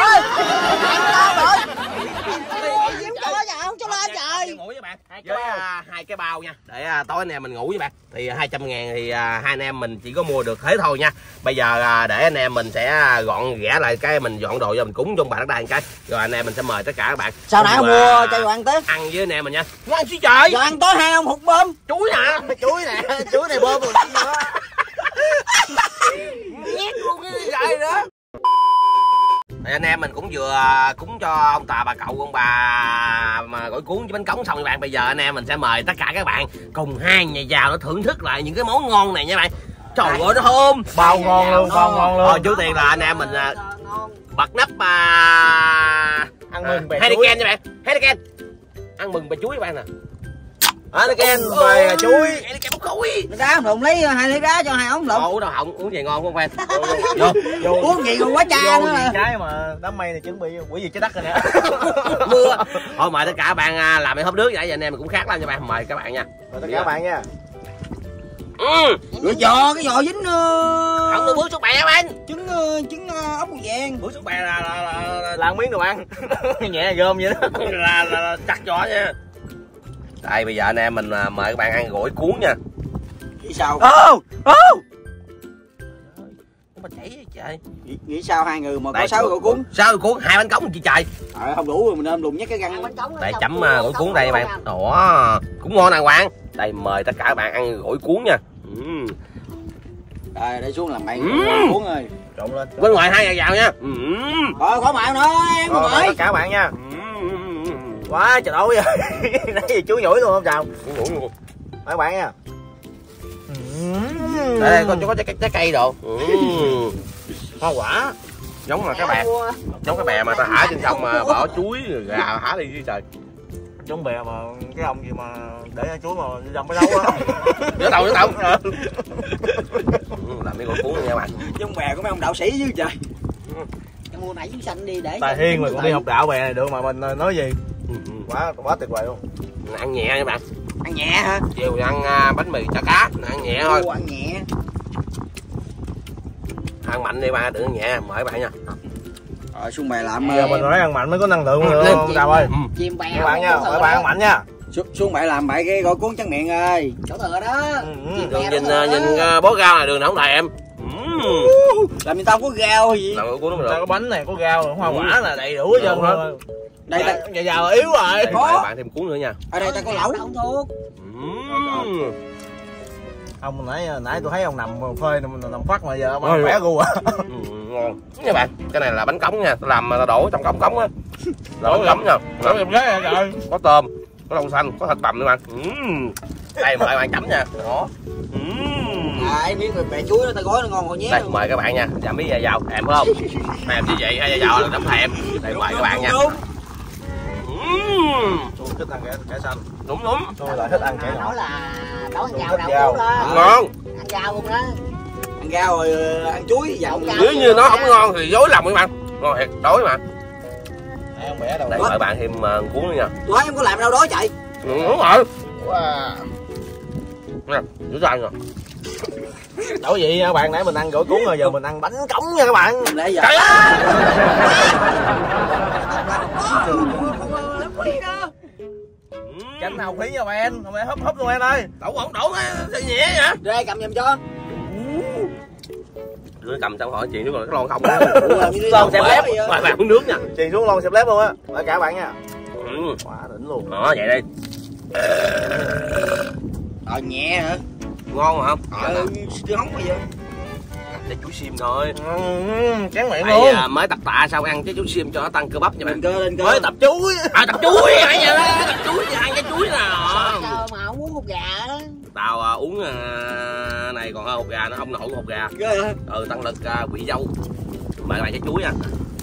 Không cho lên trời. Ngủ với bạn với à, hai cái bao nha để à, tối anh em mình ngủ với bạn thì hai trăm ngàn thì à, hai anh em mình chỉ có mua được thế thôi nha. Bây giờ à, để anh em mình sẽ gọn ghẽ lại cái mình dọn đồ cho mình cúng trong bà đất đai một cái rồi anh em mình sẽ mời tất cả các bạn Sao nãy không mua cho ăn tết? ăn với anh em mình nha. Ngon xí trời. Giờ ăn tối hai ông hụt bơm. Chuối nè. Chuối nè, chuối này bơm rồi nữa. Nhét luôn cái gì vậy đó. Thì anh em mình cũng vừa cúng cho ông tà bà cậu ông bà mà gỏi cuốn với bánh cống xong các bạn. Bây giờ anh em mình sẽ mời tất cả các bạn cùng hai nhà giàu nó thưởng thức lại những cái món ngon này nha bạn. Trời ơi nó thơm. Bao ngon luôn, bao ngon luôn. Rồi trước tiên là anh em mình à, bật nắp à, Ăn mừng bè Heineken nha bạn. Heineken ăn mừng bè chuối các bạn nè. Heineken bè chuối. Heineken bốc khối. Đá lộn lấy hai ly đá cho hai ống lộn. Ủa đâu hỏng uống gì ngon không quen. Vô. Uống gì còn quá cha nữa nè. Cái mà đám mây này chuẩn bị quỷ gì trái đất rồi nè. Mưa. Thôi mời tất cả các bạn à, làm cái húp nước vậy giờ anh em mình cũng khác lắm nha bạn. Mời các bạn nha. Mời tất cả các bạn nha. Ừ. Cái giò cái giò dính Không tôi bước xuống bè bạn. trứng trứng ốc vàng. Bước xuống bè là là là, là, Làm miếng đồ ăn. Nhẹ gom vậy đó. là, là, là chặt giò nha. Đây bây giờ anh em mình à, mời các bạn ăn gỏi cuốn nha. Nghĩ sao? Ô ô. Mà chảy vậy trời. Nghĩ, nghĩ sao hai người mà có Đây, sáu gỏi cuốn? Sáu gỏi cuốn hai bánh cống chị trời. Trời không đủ rồi mình nên lùng nhét cái răng. Để chấm uh, gỏi cuốn đây các bạn. Đó cũng ngon nè bạn. Đây mời tất cả các bạn ăn gỏi cuốn nha. Ừ. Đây để xuống làm bạn Ừ. gỏi cuốn rồi. Trộn lên. Bên ngoài hai nhà giàu nha. Ừ. Thôi khỏi mạo nữa em Rồi, mời ơi. tất cả các bạn nha. Ừ. Quá trời ơi. Nãy giờ chú nhủi luôn không chào. Ngủ luôn. Mời các bạn nha. Đây, đây con có trái, trái cây đồ. Ừ. Hoa quả. Giống là cái bè, giống cái bè mà ta thả trên sông mà bỏ chuối gà thả đi dưới trời. Giống bè mà cái ông gì mà để chuối mà dòng cái đâu á. Nhớ đầu nhớ đầu. Ừ, làm cái gỏi cuốn nha các bạn. Trong bè của mấy ông đạo sĩ dưới trời. Em mua nãy trứng xanh đi để. Tài Hiên mà cũng đi học đạo bè này được mà mình nói gì. Ừ, ừ. Quá quá tuyệt vời luôn. Ăn nhẹ các bạn. Ăn nhẹ hả? Chiều ăn uh, bánh mì chả cá, ăn nhẹ thôi. Ồ, ăn nhẹ. Ăn mạnh đi ba, đừng ăn nhẹ, mời các bạn nha. Rồi xuống bè làm. Bây giờ mình nói ăn mạnh mới có năng lượng nữa lên. không Đào ơi. Ừ. Chim bè. Các bạn nha, các bạn ăn mạnh nha. Xuống, xuống bè làm bậy cái gỏi cuốn trắng miệng ơi. Chỗ thừa đó. Ừ, Chim Đường bè nhìn đó uh, nhìn uh, bó rau này đường nào không thèm. Ừ. Làm gì tao có rau gì. Làm gỏi cuốn nó Ta được. có bánh này, có rau, hoa Ừ. quả là đầy đủ hết trơn Đủ hết. luôn. Đây ta Nhà giàu yếu rồi. Đây, Có. mời bạn thêm cuốn nữa nha. ở đây ta có lẩu không thuốc. Ừ. Ông nãy nãy tôi thấy ông nằm phơi nằm, nằm phát mà giờ ông Ôi. khỏe gu à. Ừ, ngon nha bạn. Cái này là bánh cống nha, tôi làm ta đổ trong cống cống á. Là bánh cống nha. Đổ em ghế rồi trời. Có tôm, có rau xanh, có thịt bằm nữa bạn. Ừ. Đây mời bạn chấm nha. Đó. Ừ. À em biết rồi bè chuối nó ta gói nó ngon hồi nhé. Đây mời các bạn nha. Giảm biết da giàu thèm phải không? Thèm như vậy hay da giàu là đấm thèm. Đây mời các bạn nha. Ừ. Tôi thích ăn kẻ kẻ xanh. Đúng đúng. Tôi lại thích ăn kẻ nhỏ. nói là đón Tôi chào thích đậu rau. cuốn đó, Ngon. ăn rau luôn đó. Ăn rau rồi ờ, ăn chuối dặm. Rau. Nếu như nó không ngon thì dối lòng các bạn. Ngon thiệt, đói mà. Hai ông bẻ đầu. Đây mời bạn thêm uh, cuốn nữa nha. Tôi thấy em có làm đâu đó chạy. Ừ, đúng rồi. Wow. Nè, giữ tay nè. Đâu gì các bạn, nãy mình ăn gỏi cuốn rồi giờ mình ăn bánh cống nha các bạn. Để giờ. Trời ơi. Chanh hào khí nha bạn, không phải húp húp luôn em ơi. Đổ không đổ cái nhẹ vậy? Đây cầm giùm cho. Đứa cầm xong hỏi chuyện nữa còn cái lon không. Ủa, làm như Lon xem bể lép. vậy? Mời bạn uống nước nha. Chì xuống lon xẹp lép luôn á. Tất cả các bạn nha. Ừ. Quá đỉnh luôn. Đó vậy đi. Ờ nhẹ hả? Ngon mà không? Ờ chưa hóng bây giờ. Để chú xiêm thôi. Ừ, chán miệng Tại luôn. à, mới tập tạ sao ăn chứ chú xiêm cho nó tăng cơ bắp nha Lên bạn. cơ lên cơ. Mới tập chuối. À tập chuối hả vậy đó? Tập chuối thì ăn cái chuối nào. Sao mà không uống hút gà đó. Tao à, uống à, này này còn hơn hột gà nữa, ông nội của hột gà. Ghê hả? Ừ, tăng lực uh, quỷ dâu. Mời các bạn trái chuối nha.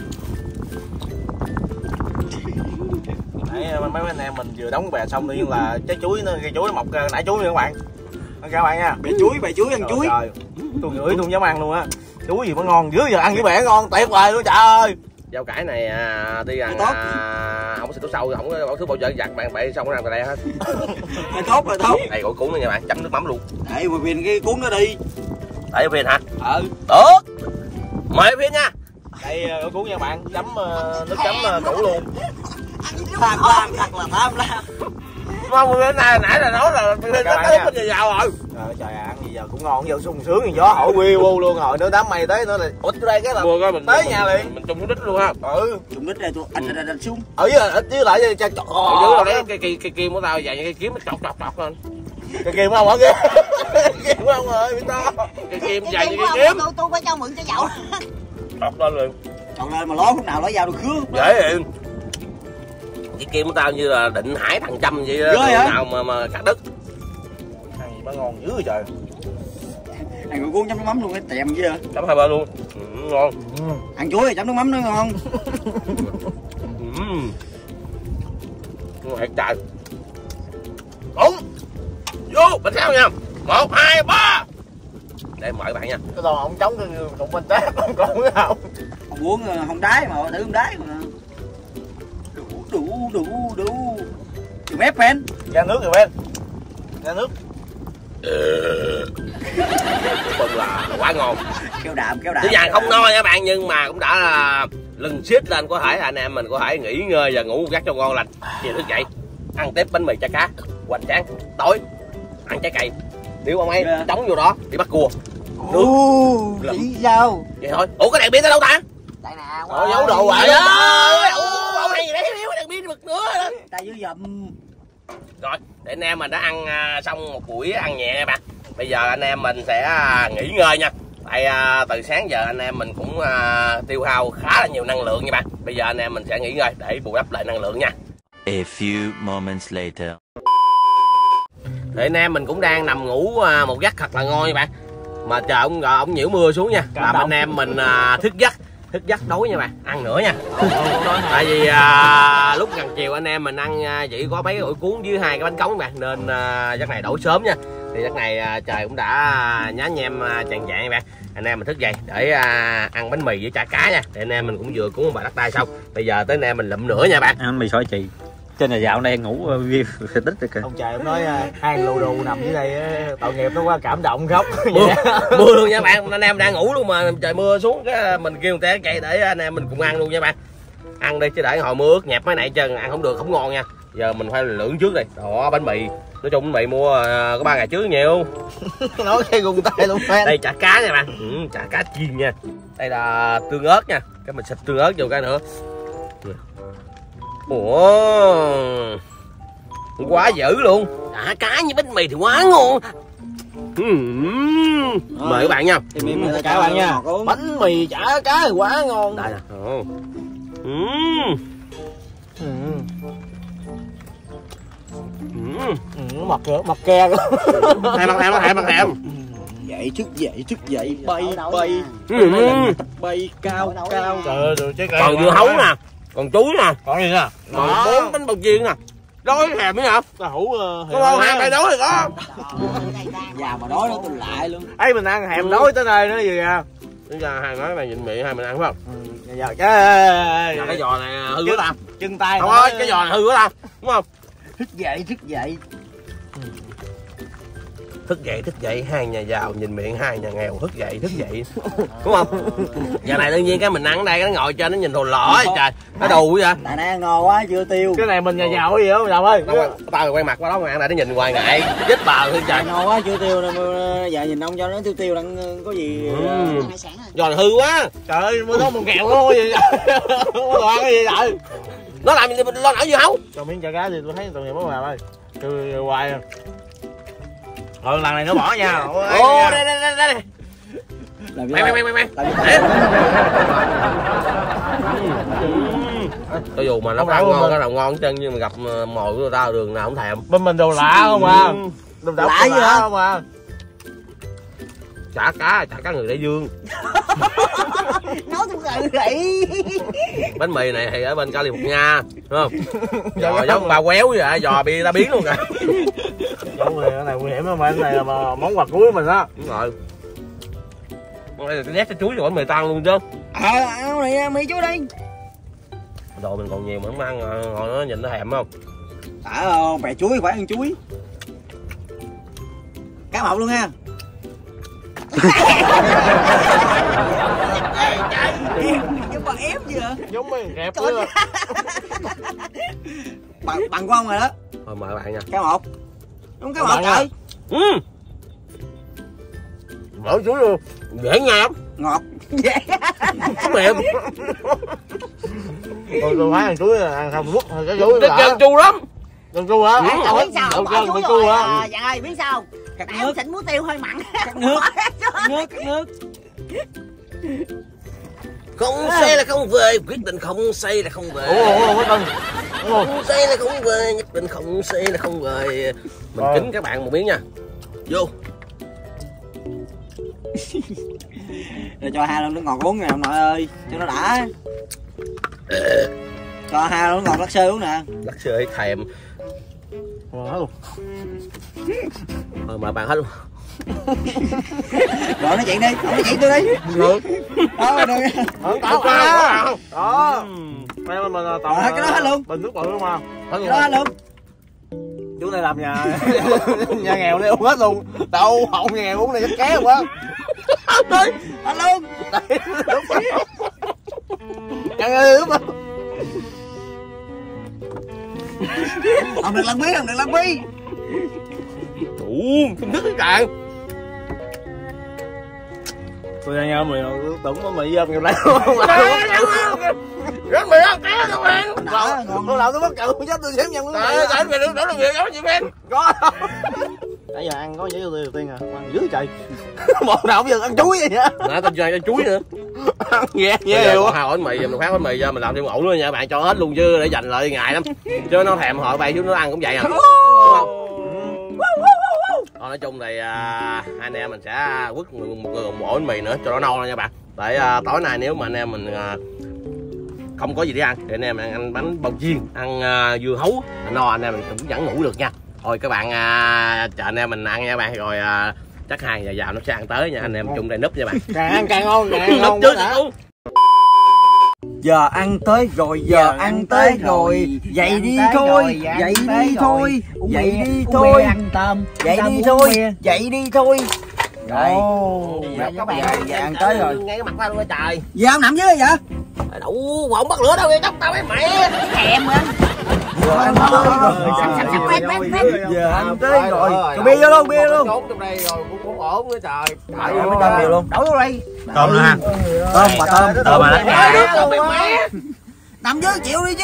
Nãy mấy anh em mình vừa đóng bè xong tự nhiên là trái chuối nó cây chuối nó mọc nãy chuối nha các bạn. Ok các bạn nha. Bè chuối, bè chuối ăn chuối. Trời, tôi ngửi tôi không dám ăn luôn á. Chuối gì mà ngon dữ giờ, ăn với bẻ ngon tuyệt vời luôn trời ơi. Rau cải này à, tuy rằng à, không có xịt thuốc sâu, không có thuốc bảo vệ giặt, bạn bậy xong nó làm từ đây hết. Rồi tốt rồi tốt. Đây gỏi cuốn nữa nha bạn, chấm nước mắm luôn. Để mà viên cái cuốn nó đi. Để phiền hả? Ừ. Tốt. Mời phiền nha. Đây gỏi cuốn nha bạn, chấm uh, nước chấm uh, củ luôn. Tham lam thật là tham lam. Không, bữa nay nãy là nói là phiền nó tới bên giàu rồi. Trời trời ăn gì giờ cũng ngon, giờ sung sướng thì gió hội view luôn rồi, nữa đám mây tới nữa là út đây cái là Mua coi mình tới nhà liền. Mình chung đít luôn ha. Ừ. Chúng đít đây tôi anh anh anh xuống. Ở dưới ít dưới lại cho chọt. Ở dưới là cái cây cây cây kim của tao vậy, cái kiếm nó chọc chọc chọc lên. Cái kim không hả kia? Kim không ơi, biết to. Cái kim dài như cái kiếm. Tôi tôi phải cho mượn cho dậu. Chọc lên luôn. Chọn lên mà ló lúc nào lấy dao được khứa. Dễ vậy. Cái kim của tao như là định hải thằng trăm vậy đó. Nào mà mà cắt đứt. Ăn gì mà ngon dữ vậy trời. Ăn gỏi cuốn chấm nước mắm luôn cái tèm chứ. Chấm hai ba luôn. Ừ, ngon. Ừ. Ăn chuối thì chấm nước mắm nó ngon. Ừ. Ngon thiệt trời. Đúng. Vô, bánh sao nha. Một, hai, ba. Để mời bạn nha. Cái đồ ông chống cái đụng bên tép không còn cái không. Ông uống không đái mà thử không đái mà. Đủ đủ đủ đủ. Đừng ép Ben. Ra nước rồi Ben. Ra nước. Bông là quá ngon. Kéo đạm kéo đạm. Tuy rằng không no nha bạn, nhưng mà cũng đã là lưng xít lên, có thể anh em mình có thể nghỉ ngơi và ngủ một giấc cho ngon lành. Chiều thức dậy ăn tiếp bánh mì chả cá, hoành tráng. Tối ăn trái cây. Nếu ông ấy Yeah. trống vô đó đi bắt cua. Ồ, chỉ sao? Vậy thôi. Ủa cái đèn pin tới đâu ta? Tại nè. Ủa, giấu đồ hoài Trời á. ơi, ủa, ông hay gì đấy, thiếu đèn pin bực nữa. Tay dưới dầm. Rồi, để anh em mình đã ăn à, xong một buổi ăn nhẹ nha bạn. Bây giờ anh em mình sẽ à, nghỉ ngơi nha. Tại à, từ sáng giờ anh em mình cũng à, tiêu hao khá là nhiều năng lượng nha bạn. Bây giờ anh em mình sẽ nghỉ ngơi để bù đắp lại năng lượng nha. A few moments later. Thì anh em mình cũng đang nằm ngủ à, một giấc thật là ngon nha bạn. Mà trời ông ông nhiễu mưa xuống nha. Làm anh em mình à, thức giấc. Thức giấc đói nha bạn, ăn nữa nha. Tại vì à, lúc gần chiều anh em mình ăn à, chỉ có mấy cái ổi cuốn với hai cái bánh cống bạn, nên à, giấc này đổi sớm nha. Thì giấc này à, trời cũng đã nhá nhem à, tràn tràn nha bạn. Anh em mình thức dậy để à, ăn bánh mì với chả cá nha. Thì anh em mình cũng vừa cuốn một bài đất tay xong. Bây giờ tới anh em mình lụm nữa nha bạn. Ăn mì xôi chì. Trên là dạo này ngủ tích được kìa. Ông trời ông nói hai lù đù nằm dưới đây tội nghiệp nó quá cảm động khóc. Mưa, mưa luôn nha bạn, anh em đang ngủ luôn mà trời mưa xuống cái mình kêu người ta chạy để anh em mình cùng ăn luôn nha bạn. Ăn đi chứ để hồi mưa ướt nhẹp mấy nãy chân ăn không được, không ngon nha. Giờ mình phải lưỡng trước đi. Đó bánh mì, nói chung bánh mì mua uh, có ba ngày trước nhiều. Nói cái gung tay luôn fan. Đây chả cá nha bạn, ừ, chả cá chiên nha. Đây là tương ớt nha, cái mình xịt tương ớt vô cái nữa. Ủa, quá dữ luôn. Chả cá như bánh mì thì quá ngon. Uhm. Mời các bạn nha. Mời các bạn nha. Bánh mì chả cá thì quá ngon. Đây nè. Oh. Uhm. Ừ. Uhm. Ừ, mật mật ke luôn. Hai mặt hàm, hai mặt hàm. Dậy thức dậy thức dậy bay bay Uhm. bay cao cao. Trời ơi, trái cây. Còn dưa hấu nè, còn chuối nè, Còn gì nè? còn bốn bánh bao chiên nè. Đói thèm nữa hả? Tao hủ Có ngon hai bài đói thì có. Già mà đói nó tôi lại luôn. ấy mình ăn hèm đói tới nơi nữa gì à? Bây giờ hai nói mày nhịn miệng hai mình ăn phải không? Ừ, giờ cái Giờ cái giò này hư quá ta. chân tay. Không ơi, cái giò này hư quá ta. Đúng không? Thức dậy thức dậy. Thức dậy thức dậy hai nhà giàu nhìn miệng hai nhà nghèo, thức dậy thức dậy, đúng không? Giờ này đương nhiên cái mình ăn đây, nó ngồi trên nó nhìn thù lỏ trời, nó đù vậy. Tại nay ăn ngon quá chưa tiêu. Cái này mình nhà giàu cái gì đó giàu ơi. Tao quay mặt qua đó mà ăn đây nó nhìn hoài ngại chết bà thôi trời. Ngon quá chưa tiêu nên giờ nhìn ông cho nó tiêu tiêu đang có gì. Ừ. Hải sản rồi. Giò này hư quá. Trời ơi mua đó một kẹo nó có gì vậy? Không có cái gì vậy? Nó làm gì lo nổi gì không? Còn miếng chả cá thì tôi thấy tội nghiệp bố bà ơi. Tôi hoài. Ờ lần này nó bỏ nha. Ô đây đây đây đây. Mày mày mày mày mày. Cho dù mà nó ăn ngon cái nào ngon chân nhưng mà gặp mồi của người ta đường nào không thèm. Bên mình đồ lạ không à. Đồ Lạ gì hả? Không à. chả cá chả cá người đại dương. Nói tôi gợi vậy. Bánh mì này thì ở bên California, đúng không? Giò giống bà quéo vậy, giò bị ta biến luôn kìa. Đúng rồi, cái này nguy hiểm lắm, cái này là món quà cuối của mình á. Đúng rồi. Đây là cái nhét cái chuối rồi bánh mì tan luôn chứ. Ờ, ao này mì chuối đi. Đồ mình còn nhiều mà không ăn, ngồi nó nhìn nó thèm không? Đã không, bè chuối phải ăn chuối. Cá mập luôn ha. Nhưng mà ép gì vậy? Giống mấy kẹp nữa. Bằng bằng của ông rồi đó. Thôi mời bạn nha. Cá mập. Đúng cá mập trời. Ừ. Mở chuối luôn. Dễ nha. Ngọt. Mềm. Tôi tôi phải ăn chuối là ăn không vứt cái chuối Cái chân chu lắm. Chân chu hả? Biết sao? Bỏ chuối rồi. À, dạ ơi, biết sao? Cắt Tại nước. em xịn muối tiêu hơi mặn. Cắt nước. Cắt nước, cắt nước. Không xây là không về, quyết định không xây là không về. Ủa ủa ủa Không xây là không về, nhất định không xây là không về. Mình rồi. kính các bạn một miếng nha. Vô. Rồi cho hai lon nước ngọt uống nè ông nội ơi, cho nó đã. Cho hai lon nước ngọt lắc xơ uống nè. Lắc sơ thèm. Rồi luôn. Thôi mời bạn hết luôn. Rồi nói chuyện đi, nói chuyện tôi đi. Được. Đó, được. Không tao à. Đó. Đây mình Rồi, tao. cái đó hết luôn. Bình nước bự không à? Cái đó hết luôn. Chú này làm nhà nhà nghèo đây uống hết luôn. Đâu hậu nghèo uống này chắc kéo quá. Hết luôn. Ăn ơi mà. Không được lăn bí, không được lăn bí. Đủ, không thức cái bạn. Tôi đang nghe mày tưởng có mày dâm nhiều lắm. Rất mày ăn cá các bạn. Tôi làm tôi bắt cậu chết tôi xém nhau. Tại tại mày đừng đổ được việc đó chị Ben. Có. Nãy giờ ăn có giấy đầu tiên à, ăn dữ trời. Một nào giờ ăn chuối vậy hả? Nãy tao cho ăn chuối nữa. Ăn nhẹ Bây nhẹ giờ nhiều còn quá. hai bánh mì giờ mình phát bánh mì ra mình làm thêm ổ nữa nha bạn, cho hết luôn chứ để dành lại ngại lắm. Chứ nó thèm họ vậy chứ nó ăn cũng vậy à. Đúng không? Thôi nói chung thì à, hai anh em mình sẽ quất một, một, một ổ bánh mì nữa cho nó no nha bạn. Để à, tối nay nếu mà anh em mình à, không có gì để ăn thì anh em ăn, ăn bánh bao chiên, ăn à, dưa hấu no anh em mình cũng vẫn ngủ được nha. Thôi các bạn à, chờ anh em mình ăn nha bạn, rồi à, chắc hai giờ vào nó sẽ ăn tới nha anh em chung đây núp nha bạn. Càng ăn càng ngon, càng ăn ngon Núp chứ đã. luôn. Giờ ăn tới rồi, giờ, giờ ăn tới rồi. Dậy đi thôi, dậy đi thôi, dậy đi thôi. Ăn tôm. Dậy đi thôi, dậy đi thôi. Rồi. Dạ, các bạn. Giờ ăn tới rồi. Ngay cái mặt tao luôn á trời. Giờ ông nằm dưới vậy? Đủ không bắt lửa đâu vậy tóc tao mấy mẹ. Thèm á. Giờ ăn tới rồi. Sắp sắp sắp quét quét quét. Giờ ăn tới rồi. Cho bia vô luôn, bia luôn. Trốn trong đây rồi cũng cũng ổn nữa trời. Đợi mới tôm bia luôn. Đổ vô đây. Tôm nữa ha. Tôm mà tôm. Tôm mà Mấy đứa tao mẹ mẹ. Nằm dưới chịu đi chứ.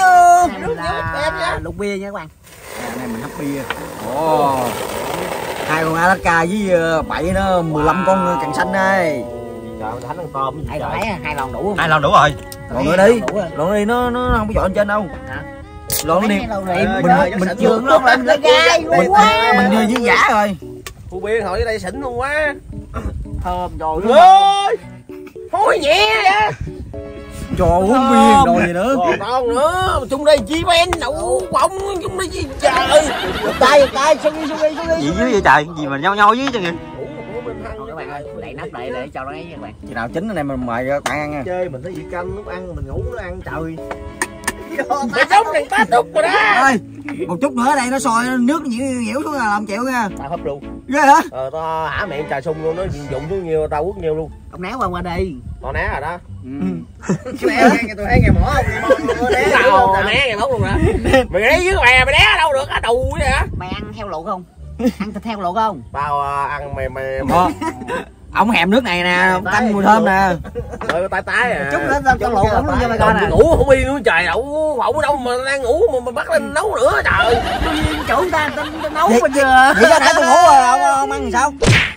Là lục bia nha các bạn. Này mình hấp bia. Ồ. Hai con Alaska với bảy nó mười lăm con càng xanh đây. Trời ơi thánh ăn tôm. Hai lon thấy hai lon đủ không? Hai lần đủ rồi. Lộn nữa đi. Lộn đi nó nó không có dọn trên đâu. Hả? Lộn đi. Mình Mình mình trường luôn lại mình lên gai mình quá. mình đưa dưới giả rồi. Cô bia hồi ở đây xỉn luôn quá. Thơm rồi. Ôi. Hôi nhẹ vậy. Cho uống bia rồi gì nữa. Còn con nữa, chung đây chi ben đậu bông chung đây chi trời. Tay tay xuống đi xuống đi xuống đi. Gì dưới vậy trời, gì mà nhau nhau với chứ kìa. Các bạn ơi, đậy nắp lại để cho nó ấy nha các bạn. Khi nào chín này mình mời các bạn ăn nha. Chơi mình thấy gì canh lúc ăn mình ngủ nó ăn trời. Mày sống đừng tá túc rồi đó. Ơi, một chút nữa đây nó sôi nước nhiễu nhiễu xuống là làm chịu nha. Tao hấp luôn. Ghê hả? Ờ tao hả miệng trà sung luôn, nó dụng xuống nhiều tao quất nhiều luôn. Ông néo qua qua đây. Tao né rồi đó. Chú em nghe tôi thấy nghe mỏ không? Tao né ngày mốt luôn hả? Mày né dưới bè mày né ở đâu được á đù vậy hả? Mày ăn heo luộc không? Ăn thịt heo luộc không? Tao uh, ăn mày mày Ờ. Ông hèm nước này nè, tanh mùi thơm nè. rồi tái tái à. Chút nữa tao cho luộc ổng luôn cho mày coi nè. Ngủ không yên nữa trời, đậu hậu đâu mà đang ngủ mà mà bắt lên nấu nữa trời. Chủ người ta tao tao nấu Vậy- mà chưa? Vậy cho nãy tôi ngủ rồi ông, ông ăn sao?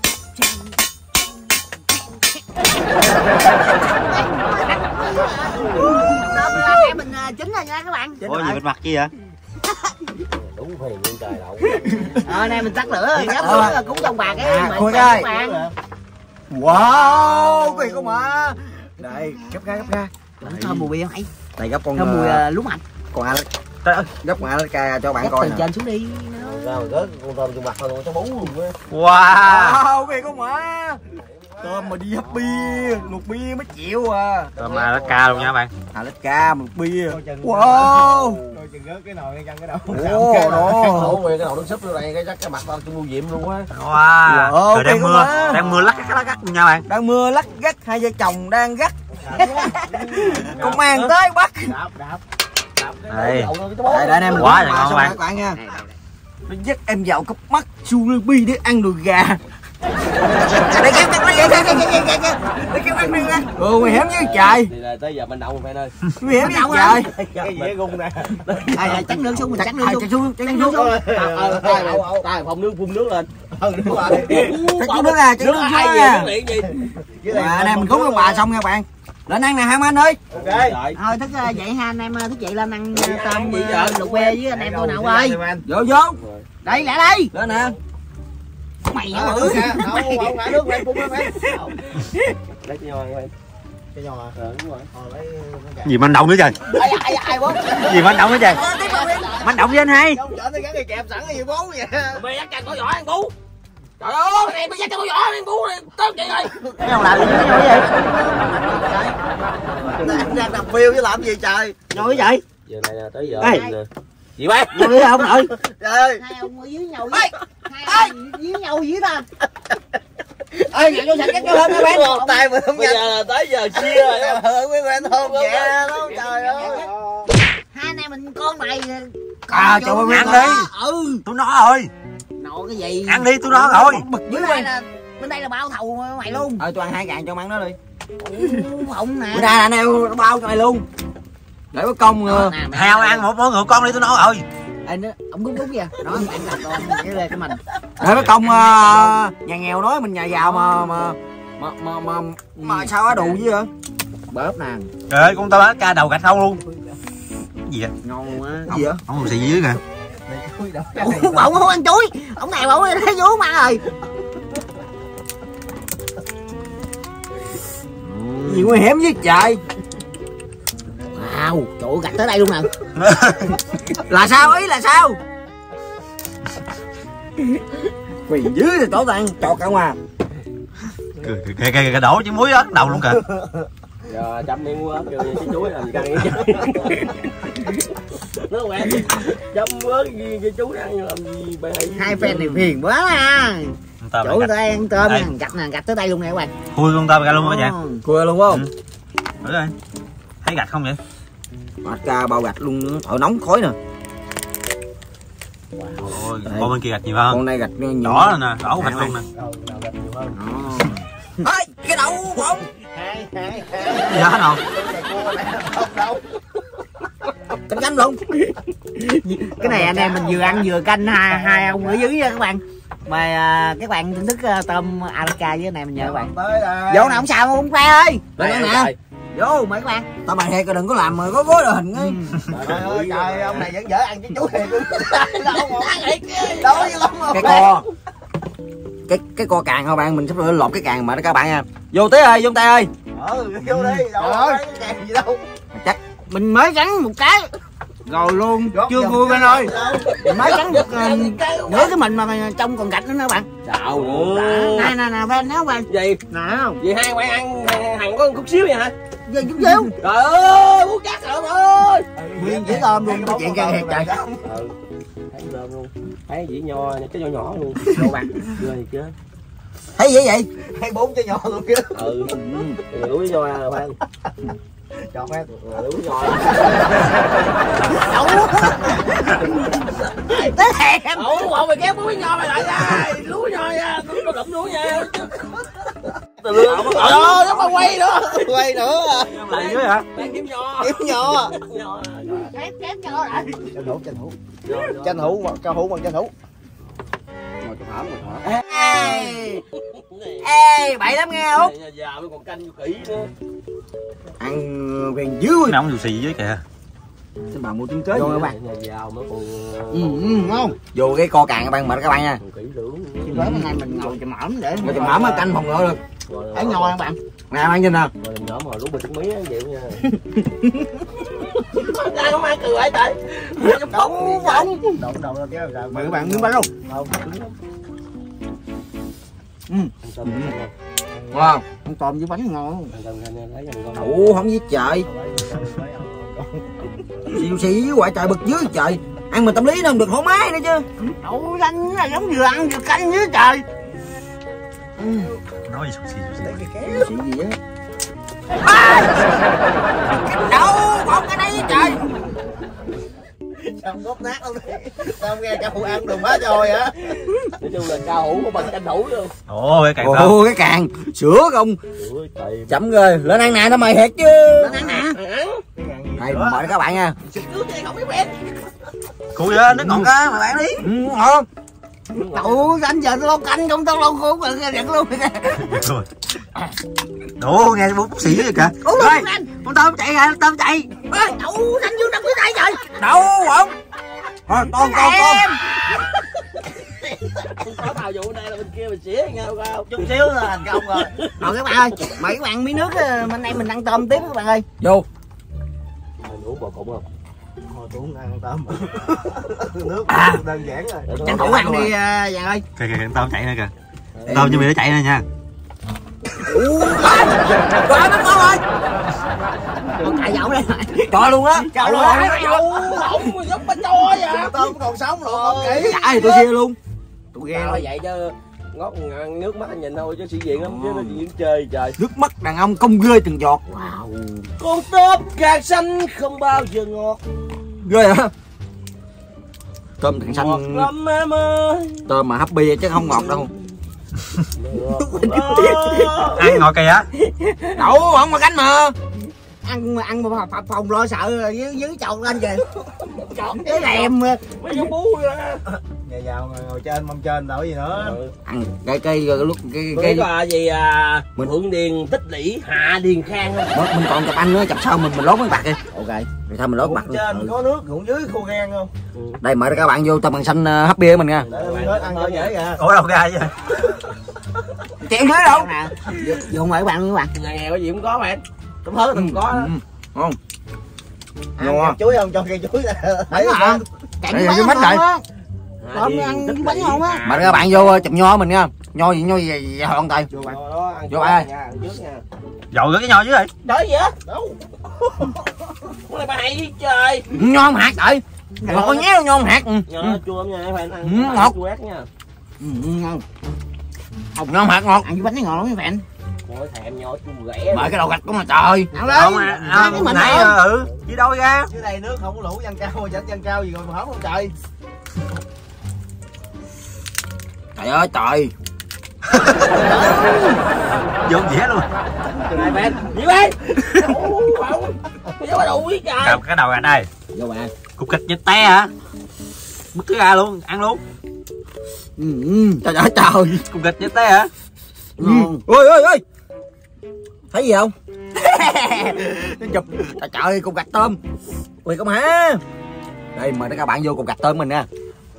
Tôm ra em mình à, chín rồi nha các bạn. Ủa gì bịt mặt chi vậy? Đúng phiền luôn trời đậu. Ờ nay mình tắt lửa rồi, nhấp Ờ. lửa rồi cúng trong bạc cái À, mời Khôi các ơi. bạn. Wow, cái gì không mà. Đây, gấp ra gấp ra. Thơm mùi bia không ấy? Đây gấp con Thơm mùi uh, lúa mạch. con Alaska. Trời ơi, gấp con Alaska cho bạn Gấp coi từ nè. trên xuống đi. Sao rớt con tôm trong mặt thôi cho bú luôn á. Wow. Wow, cái gì không mà. Tôm mà đi hấp bia, luộc bia mới chịu à. Tôm Alaska luôn nha các bạn. Alaska luộc bia. Wow. Coi chừng rớt cái nồi ngang cái đầu. Ồ, Ủa đó. nguyên cái đầu nước súp vô đây cái chắc cái mặt tao trong mua diệm luôn á. Wow. Wow, Trời, đang cái mưa, quá. đang mưa lắc lắc lắc lắc luôn nha bạn. Đang mưa lắc gắt, hai vợ chồng đang gắt. Công an tới bắt. Đạp đạp. Đây. Đây đây em mình Quá quá trời ngon các bạn. bạn nha. Nó dắt em vào cắp mắt Sulubi để ăn đùi gà. Đây kéo kéo kéo kéo kéo kéo kéo kéo. Đây kéo ăn đi ra. Ừ, nguy hiểm với trời. Thì là tới giờ mình đậu phải ơi. Nguy hiểm với trời. Cái gì gung nè. À, chắn nước xuống, mình chắn nước Chặt xuống. xuống, chặt xuống xuống. Ờ tay tay phun nước phun nước lên. Ừ đúng rồi. Chặt nước ra, chặt nước Ai xuống về nha. nước liền gì. Mà nè mình cúng ông bà xong nha bạn. Lên ăn nè hai anh ơi. Ok. Thôi thức dậy ha anh em, thức dậy lên ăn tôm gì vậy? luộc que với anh em tôi nào ơi. Vô vô. Đây lẹ đây. Lên nè. Mày Ờ, bự. không không ngã nước lên phun lên em. Lấy cái nhoi em. Cái nhoi à? Ờ đúng rồi. Ờ lấy cái Gì manh động nữa trời. Ai ai ai bố. Gì manh động nữa trời. Manh động với anh hai. Không chở nó gắn cái kẹp sẵn cái gì bố vậy. Mày dắt chặt cổ vỏ ăn bú. Trời ơi, này mày dắt chặt cổ vỏ ăn bú này, tóm chị ơi. Cái ông làm gì với nhau vậy? Đang đang đập phiêu chứ làm gì trời. Nhồi cái gì? Giờ này là tới giờ Ê. mình gì ba? Nhồi cái ông nội. Trời ơi. Hai ông ở dưới nhau với. Hai ông dưới nhau dưới ta. Ê, nhận vô sạch cái lên nha bạn. Một tay mình không Bây nhanh. giờ là tới giờ chia rồi. Ừ, quý bạn thơm nhẹ lắm trời ơi. Hai anh em mình con mày. À, trời ơi, ăn đi. Ừ. Tôi nói rồi. Nộ cái gì? Ăn đi tôi nói rồi. Bực dữ Bên đây vậy. là bên đây là bao thầu mày luôn. Ờ, tôi ăn hai gạn cho ăn nó đi. Không nè. Bữa nay anh em nó bao cho mày luôn. Để có công. Đó, nè, mày Heo ăn một món ngựa con đi tôi nói rồi. Ê, nó ông đúng đúng kìa. Đó bạn làm con cái lê cái mình. Để có công uh, nhà nghèo nói mình nhà giàu mà mà mà mà mà, mà sao á đủ chứ vậy? Bóp nè. Trời ơi con tao á ca đầu gạch không luôn. Cái gì vậy? Ngon luôn á. Gì vậy? Không còn xì dưới kìa. Ủa, ổng không ăn chuối. Ổng này ổng thấy vú mà rồi. Gì nguy hiểm với trời. Wow, trời ơi, gạch tới đây luôn nè. Là sao ý là sao? Quỳ dưới thì tổ tàn trọt cả mà. Kìa kìa kìa kìa đổ chứ muối ớt đầu luôn kìa. Giờ chấm miếng muối ớt vô cái chuối làm gì căng vậy? Nó quen chấm ớt gì cái chuối ăn làm gì bậy. Hai fan này phiền quá à. Tao Chỗ người ta ăn tôm nè, gạch nè, gạch tới đây luôn nè các bạn. khui con tao ra luôn cả nhà. Cua luôn không? Thử coi. Thấy gạch không vậy? Bạch ca bao gạch luôn nữa. Thổi nóng khói nè. Ôi, con bên kia gạch nhiều hơn. Con này gạch nhiều. Đỏ nè, đỏ gạch luôn nè. Ê, cái đầu bông. Hai hai Gì hết không? Canh canh luôn. Cái này anh em mình vừa ăn vừa canh hai hai ông ở dưới nha các bạn. Mà à, các bạn thưởng thức uh, tôm Alaska với anh em mình nhờ các bạn. Vô nào không sao không Khoe ơi. Lên đây nè. Vô mời các bạn. Tao mày thiệt đừng có làm mà có gối đồ hình ấy. Trời ơi trời, ông này vẫn dở ăn cái chuối thiệt luôn. Đâu mà Đâu như lắm Cái co. Cái cái co càng thôi bạn, mình sắp sửa lột cái càng mà đó các bạn nha. Vô Tế ơi, vô Tế ơi. Ừ, vô đi, đâu có cái càng gì đâu. Chắc mình mới cắn một cái rồi luôn. Gót Chưa vô vui bên chưa ơi. đâu. Mình mới cắn được uh, nửa cái mình mà, mà trong còn gạch nữa nè bạn. Sao nữa? Nè nè nè bên đó bạn. Gì? Nè không? Vì hai quay ăn hằng có một chút xíu vậy hả? Giờ chút xíu. Trời ơi, muốn chắc rồi ơi. Nguyên dễ tôm luôn, có chuyện gan thiệt trời. Ừ. Thấy tôm luôn. Thấy dĩ nho, cái nho nhỏ luôn. Đồ bạc. Chưa thì chưa. thấy gì vậy? Thấy bốn trái nho luôn kìa. Ừ. Lúa với nho là khoan. Cho phép lúa với nho. Đậu. Tới thiệt em. Ủa, bộ mày kéo lúa với nho mày lại ra. Lúa với nho nha, nó đụng lúa nha. Trời ơi, nó mà quay nữa. Quay nữa à. Lại dưới hả? Đang kiếm nho. Kiếm nho. Nho. Kém kém cho lại. Tranh thủ, tranh thủ. Tranh thủ, cao thủ bằng tranh thủ. Ngồi chụp hãm rồi hả? Ê, ê, bậy lắm nghe không? Giờ mới còn canh vô kỹ nữa. Ăn về dưới. Nóng dù xì dưới kìa. Các bạn mua trứng kế Vô vô các các bạn. bạn. Nhà giàu mới còn Ừ, ừ, ngon. Vô cái co càng các bạn mệt các bạn nha. còn kỹ lưỡng. Thì tối hôm nay mình ngồi chùm ẩm để Ngồi chùm hổm á, canh phòng ngựa được. Thấy ngon các bạn. Nè bạn nhìn nè. Rồi nhỏ mà lúa bịch trứng mía vậy nha. Ai không ai cười vậy trời. Không không. Đậu đậu ra kéo ra. Mời các bạn miếng bánh luôn. Ừ. Wow, ăn tôm với bánh ngon. Ủa không giết trời. Xìu xì với ngoại trời bực dưới trời. Ăn mà tâm lý đâu được thoải mái nữa chứ. Đậu xanh là giống vừa ăn vừa canh dưới trời. Nói gì xì xì Xìu xì gì á. Đâu, còn cái đây trời. Xong gốc nát luôn đi. Sao nghe cao hữu ăn đừng quá trời hả? Nói chung là cao hữu của mình tranh thủ luôn. ồ cái càng Ồ cái càng sữa không. Chậm rồi, lên ăn nè nó mày thiệt chứ. Lên ăn nè. Đây mời các bạn nha. cụ vậy nước ngọt á mà bạn đi. Ừ, ngon. Tụi anh giờ lâu canh không tao lâu khổ mà giật luôn. Đồ nghe bút xỉ vậy kìa. Ôi con tôm chạy kìa, tôm chạy. Ê, đậu xanh vô nằm dưới đây trời. Đậu không? Thôi con con con. Không có tàu vụ đây là bên kia mình xỉa nghe không? Chút xíu là thành công rồi. Rồi các bạn ơi, mời các bạn miếng nước anh em mình ăn tôm tiếp các bạn ơi. Vô. Mình uống bò cụng không? Thôi tôi không ăn tôm. Nước à, đơn giản rồi. Tranh thủ ăn đi Vàng ơi. Kìa kìa tôm chạy nè kìa. Tôm như mày nó chạy nè nha. Quá mất con ơi. Con cài dậu đây. Cho luôn á. Cho luôn á. Không, giống ba cho vậy. Tôm còn sống luôn con kỹ. Chạy tôi ghê luôn. Tôi ghê luôn vậy chứ. Ngót nước mắt anh nhìn thôi chứ sĩ diện lắm chứ nó chỉ chơi trời. Nước mắt đàn ông không rơi từng giọt. Wow. Con tôm càng xanh không bao giờ ngọt. Ghê hả? Tôm thằng xanh ngọt lắm em ơi. Tôm mà hấp bia chứ không ngọt đâu. Ăn ngọt kìa. Đậu không mà cánh mà. Ăn mà ăn mà phập phòng lo sợ dưới dưới chậu lên kìa. Chọn cái lèm mấy con bú ra. Nhà giàu mà ngồi trên mâm trên đâu gì nữa. Ừ. Ăn cây cây rồi lúc cái cái là gì à mình Phượng Điền Tích Lũy Hạ Điền Khang á. Mình còn chụp ăn nữa chụp sau mình mình lót mấy bạc đi. Ok. Rồi thôi mình lót bạc trên có nước ruộng dưới khô gan không? Ừ. Đây mời các bạn vô tôm bằng xanh hấp bia mình nha. Để ăn cho dễ kìa. Ủa đâu ra vậy? Chèo dưới đâu? Vô mời các bạn các bạn. Nhà nghèo cái gì cũng có bạn. Tấm hớt từng có đó. Ngon. Ngon. Chuối không cho cây chuối ra. Thấy hả? Cạnh cái bánh rồi. Tôm ăn cái bánh ngon á. Mời các bạn vô chụp nho mình nha. Nho gì nho gì vậy hòn tay. Vô bạn. Vô bạn ơi. Dầu cái nho dưới đây. Đấy gì á? Đâu. Cái này bà hay đi trời. Nho hạt trời. Ngọt nhéo nho hạt. Nho chua lắm nha các bạn ăn. Ngọt. Chua ác nha. Ừ, ngon. Hồng nho hạt ngọt. Ăn với bánh nó ngọt lắm các bạn. Ôi thèm nho chua rẻ. Mời cái đầu gạch của mà trời. Ăn lên. Không mà à, cái mình nãy ừ, chứ đâu ra. Dưới đây nước không có lũ dân cao, dân dân cao gì rồi mà không trời. Trời ơi trời. Vô dễ luôn. Này bạn, gì bạn? Sao đủ với trời. Cầm cái đầu ra đây. Vô bạn. Cục thịt vịt te hả? Mất cái ra luôn, ăn luôn. Ừ, trời ơi trời. Cục thịt vịt te hả? Ngon. Ôi ôi ôi. Thấy gì không? Chụp. Trời ơi cục gạch tôm. Ui không hả? Đây mời các bạn vô cục gạch tôm mình nha.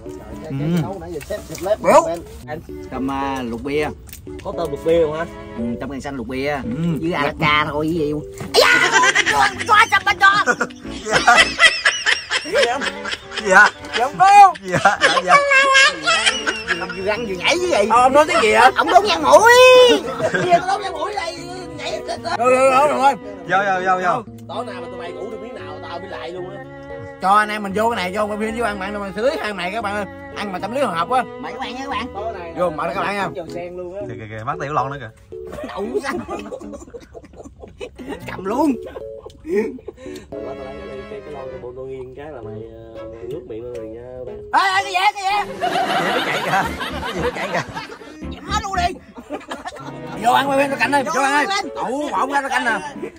Béo. Tôm uh, lục bia. Có tôm lục bia không hả? Ừ, tôm càng xanh lục bia. Ừ. Với Alaska thôi với gì. Cho cho cho cho. Dạ. Không có. Dạ. Dạ. Vừa ăn vừa nhảy với gì? Ờ, ông nói cái gì hả? Ông đốt nhang mũi. Gì ông đốt nhang mũi đây nhảy. Rồi rồi rồi rồi. Vô vô vô vô. Tối nào mà tụi bay ngủ được miếng nào tao bị lại luôn á. Cho anh em mình vô cái này vô phim với ăn bạn đâu mà sưới ăn này các bạn ơi. Ăn mà tâm lý hoàn học á. Mời các bạn nha các bạn. Tối này vô mời các bạn nha. Sen luôn á. Kìa kìa kìa, mắt tiểu lon nữa kìa. Đậu xanh. Cầm luôn. Tao lấy cái cái cái lon cái bộ tôi nghiêng cái là mày nước miệng rồi nha bạn. Ê cái gì cái gì? Nó chạy kìa. Gì nó chạy kìa. Dẹp hết luôn đi. Vô ăn bên nó cạnh đây, vô ăn ơi. Đậu bọng ra nó cạnh nè.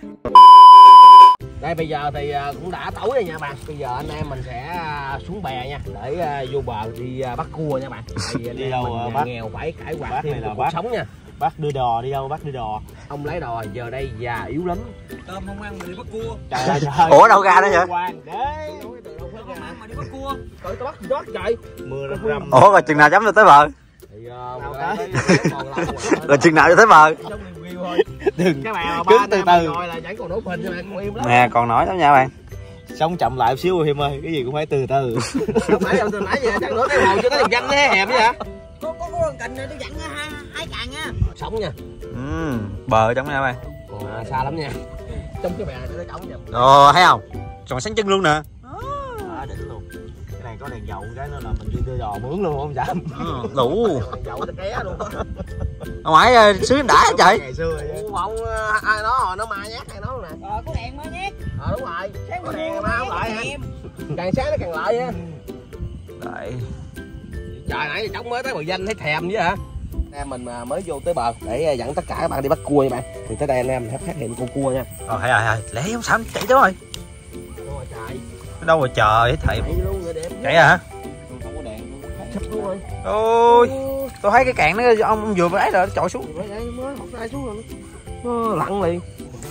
Đây bây giờ thì cũng đã tối rồi nha bạn. Bây giờ anh em mình sẽ xuống bè nha để vô bờ đi bắt cua nha bạn. Thì đi đâu bác nghèo phải cải quạt thêm cuộc sống nha. Bác đưa đò đi đâu bác đưa đò. Ông lấy đò giờ đây già yếu lắm. Tôm không ăn mà đi bắt cua. Trời ơi trời. Ủa đâu ra đó vậy? Hoàng đế. Không ăn mà đi bắt cua. Trời tao bắt giót trời. Mưa rầm rầm. Ủa rồi chừng nào chấm được tới bờ? Thì rồi chừng nào cho tới bờ? rồi. Đừng Các bạn cứ ba từ từ từ. rồi là chẳng còn đổ phình cho bạn còn im lắm. Nè còn nói lắm nha bạn. Sống chậm lại một xíu Hiêm ơi, cái gì cũng phải từ từ. Không phải từ nãy giờ chẳng nữa cái hồ cho nó dần nó hẹp vậy hả? Có có có cành này nó dặn hai hai càng nha. Sống nha. Ừ, bờ trong nha bạn. À, xa lắm nha. Trong cái bè này nó cống nha. Ồ thấy không? Còn sáng chân luôn nè. À, đỉnh luôn. Cái này có đèn dầu cái nữa là mình đi đưa giò mướn luôn không Sam? Ừ, đủ. Đèn dầu nó ké luôn. Ở ngoài xứ đã hết trời. Ngày xưa vậy. Không ai nó rồi nó ma nhát hay nó nè. Ờ có đèn mới nhét. Ờ đúng rồi. Sáng Có có đèn đèn mà không lại hả? Càng sáng nó càng lại á. Đấy. Trời nãy giờ trống mới tới bờ danh thấy thèm chứ hả? Anh em mình mà mới vô tới bờ để dẫn tất cả các bạn đi bắt cua nha bạn. Thì tới đây anh em mình phát hiện con cua nha. Ờ hay rồi, hay rồi. Lẹ không Sam, chạy tới rồi. Đâu rồi trời. Đâu rồi trời thầy. Chạy luôn rồi đẹp. Chạy hả? Không có đèn sắp luôn rồi. Ôi, tôi thấy cái cạn nó ông, ông vừa mới ấy rồi nó trội xuống. Mới đây mới hột tay xuống rồi. Nó lặn liền.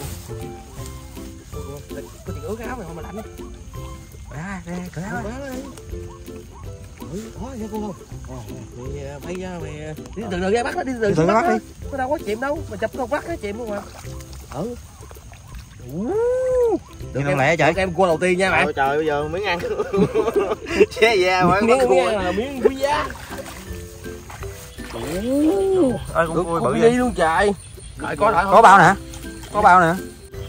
Có chuyện ướt áo mày không mà lạnh á. Ra ra cởi áo. Ừ, đó nha cô không? Mày bay ra mày đi từ từ ra bắt nó đi từ từ bắt đi. Nó đâu có chìm đâu, mà chụp con bắt nó chìm luôn mà. Ừ. Được em lẹ trời. Em cua đầu tiên nha bạn. Trời, trời bây giờ miếng ăn. Chế da mà miếng cua là miếng quý giá. Ơi con cua bự đi vậy. luôn trời. Rồi có lại Có bao nè. Có bao nè.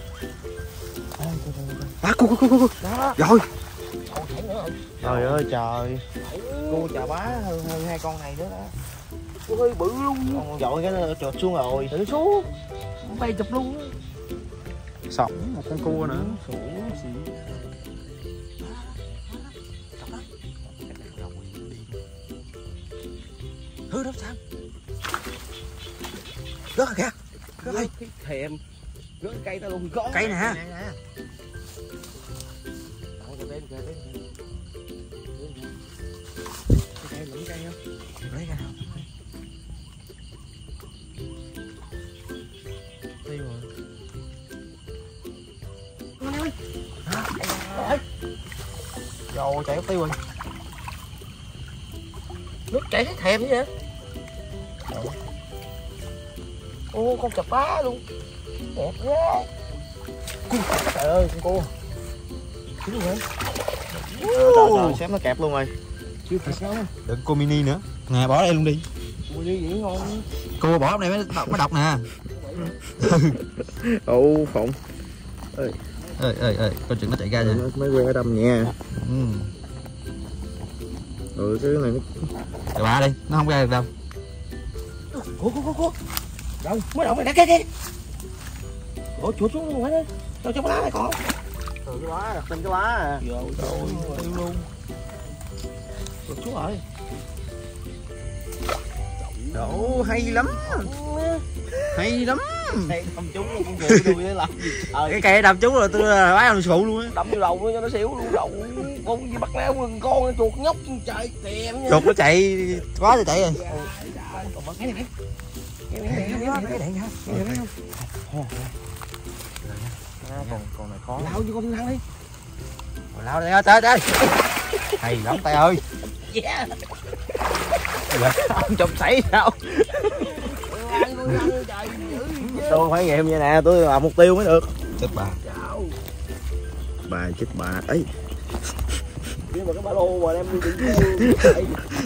À cua cua cua cua. Rồi. Trời ơi trời. Cua chà bá hơn, hơn hai con này nữa đó. Cua hơi bự luôn. Con dội cái nó trượt xuống rồi. Tự xuống. Bay chụp luôn. Sổng một con cua nữa. Hư đâu sao? Rớt rồi kìa. Rớt rồi. Cái thèm. Rớt cây ta luôn. Có Cây nè. Lấy cây không? Lấy ra. Tiêu rồi. Rồi chạy tiêu rồi. Nước chảy thấy thèm vậy hả? Ô con chập bá luôn. Đẹp quá. Trời ơi con cua. Đúng rồi. Trời trời xém nó kẹp luôn rồi. Chưa thịt đâu. Đừng cua mini nữa. Nè bỏ đây luôn đi. Cua đi vậy ngon. Cua bỏ này mới độc, mới độc nè. Ồ khổng. Ơi ơi ơi, coi chừng nó chạy ra rồi. Mới que đâm nha. Ừ. Ừ cái này nó Trời ba đi, nó không ra được đâu. Cua cua cua cua. Đâu, mới động mày đã cái cái. Ủa chuột xuống luôn hả? Đâu trong lá này còn. từ cái bá đặt trên cái bá à. Rồi rồi, tiêu luôn. Chuột xuống rồi. Đổ hay lắm. Hay lắm. Đây đâm trúng luôn con người tôi để làm gì trời. Cái cây đâm trúng rồi tôi bái ông phụ luôn á. Đâm vô đầu cho nó xỉu luôn đầu. Con gì bắt leo con con chuột nhóc trời thèm nha. Chuột nó chạy quá rồi chạy rồi. Còn bắt cái này. Cái này Cái đèn ha. Còn còn này khó. lao vô con lao đi. Lao đây tới đây. Hay lắm tay ơi. Yeah. Ông chồng sảy sao? Tôi phải nghiệm vậy nè, tôi làm mục tiêu mới được. Chết bà. Bà chết bà ấy. Nhưng mà cái ba lô mà em đi đừng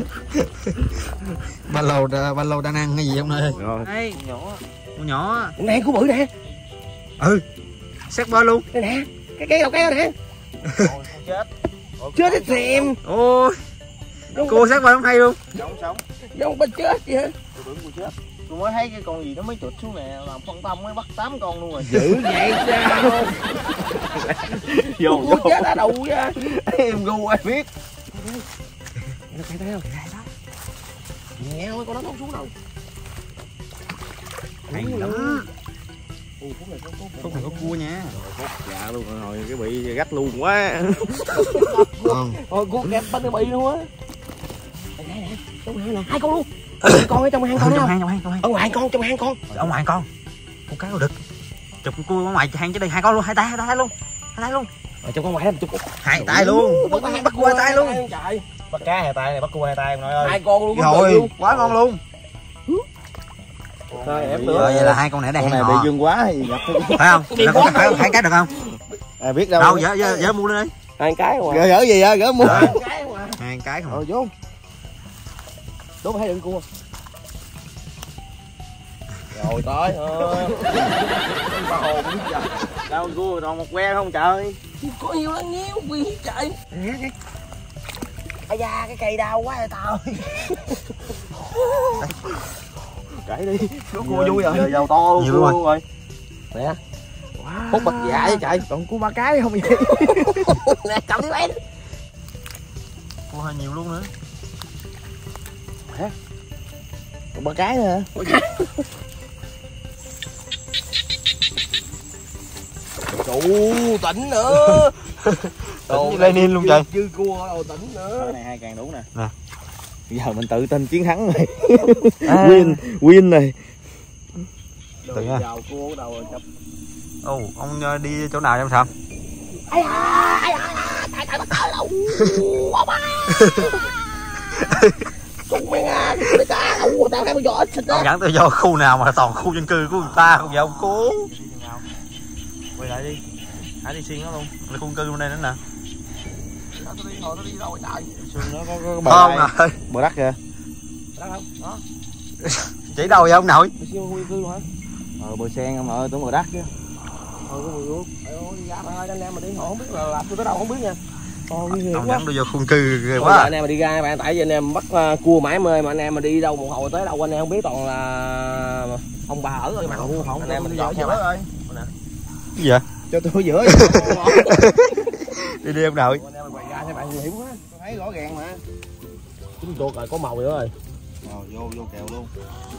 Ba lô ba lô đang ăn cái gì không ơi? Rồi. Đây, nhỏ. Con nhỏ. nè cú bự nè. Ừ. Xét bơ luôn. Đây nè, cái cây đầu cây nè. Chết. Chết hết xem. Ôi. Cua xét bơ không hay luôn. Sống sống. Giống bên chết vậy hả? Tôi tưởng tôi chết. Tôi mới thấy cái con gì nó mới trượt xuống nè, làm phân tâm mới bắt tám con luôn rồi. Dữ vậy sao? Vô Cua chết ở đâu vậy? em gu ai biết. Nó cây theo. Nghe ơi, con nó không xuống đâu. Hay lắm. Ui, phút này có có Phút này có cua nha. Dạ luôn rồi, cái bị gắt luôn quá. Còn Ôi, cua kẹp bánh bị luôn á. Đây nè, nè, trong hang nè, hai con luôn. Hai con ở trong hang con trong không? hang trong hang trong hang. Ở ngoài con, trong hang con. Ở ngoài con. Con cá đực. Chụp con cua ở ngoài hang chứ đây hai con luôn, hai tay hai tay luôn. Hai tay luôn. Ở trong con ngoài em chụp. Hai tay luôn. Bắt bắt cua hai tay luôn. Trời. Bắt cá hai tay này, bắt cua hai tay em nói ơi. Hai con luôn. Rồi, quá ngon luôn. Thôi ép Rồi, nữa. vậy là hai con này đang Con hẹn này bị hò dương quá thì gặp phải không? Là con phải hai cái được không? à, biết đâu. Đâu dở dở dở mua lên đi. Hai cái không à? Gỡ gỡ gì vậy? Gỡ mua. Rồi. Cái không à? Hai cái không? Rồi vô. Đúng thấy đừng cua. Rồi tới thôi. Ba hồn biết giờ. Đâu cua còn một que không trời. Có nhiều lắm nhiêu vì trời. Ây da, cái cây đau quá rồi tao. Kể đi. Nó cua vui rồi. Giờ giàu to luôn. Nhiều Cua luôn luôn rồi. Nè. Hút bật dạ với trời. Còn cua ba cái không vậy? Nè cầm đi bé. Cua hơi nhiều luôn nữa. Còn ba cái nữa. Trụ tỉnh nữa. Tỉnh Lenin luôn trời. Dư cua đâu tỉnh nữa. Cái này hai càng đủ nè. Nè. Bây giờ mình tự tin chiến thắng rồi. À. Win, win này. Tự nha. Vào cua ở đâu rồi chấp. Ồ, ông uh, đi chỗ nào em sao? Ây da, ây da, tại tại bắt tao lâu. Chúng mày à, cái cá không tao cái bây giờ ít xịt Ông dẫn tôi vô khu nào mà toàn khu dân cư của người ta không vậy ông cố. Quay lại đi. Hãy đi xuyên nó luôn. Là khu dân cư bên đây nữa nè. Tao đi rồi, tao đi đâu trời. Xương nó có, có bờ Không đây. rồi. Bờ đất kìa. Đó không? Đó. Chỉ đâu vậy ông nội? Siêu nguy cư luôn hả? Ờ bờ sen ông nội, tưởng bờ đất chứ. Thôi có mùi luôn. Ôi ra thôi anh em mình đi họ không biết là làm tôi tới đâu không biết nha. Ôi nguy hiểm Ông quá. dẫn tôi vô khu dân cư ghê Quá. quá. Anh em mà đi ra bạn tại vì anh em bắt uh, cua mãi mê mà anh em mà đi đâu một hồi tới đâu anh em không biết toàn là ông bà ở rồi mà không không anh em mình dọn nhau rồi. Gì vậy? Cho tôi giữa. Đi đi ông nội. anh em mình quay ra thấy bạn nguy hiểm quá. Tôi thấy rõ ràng mà. Chúng tôi rồi có màu nữa rồi. Rồi vô vô kèo luôn.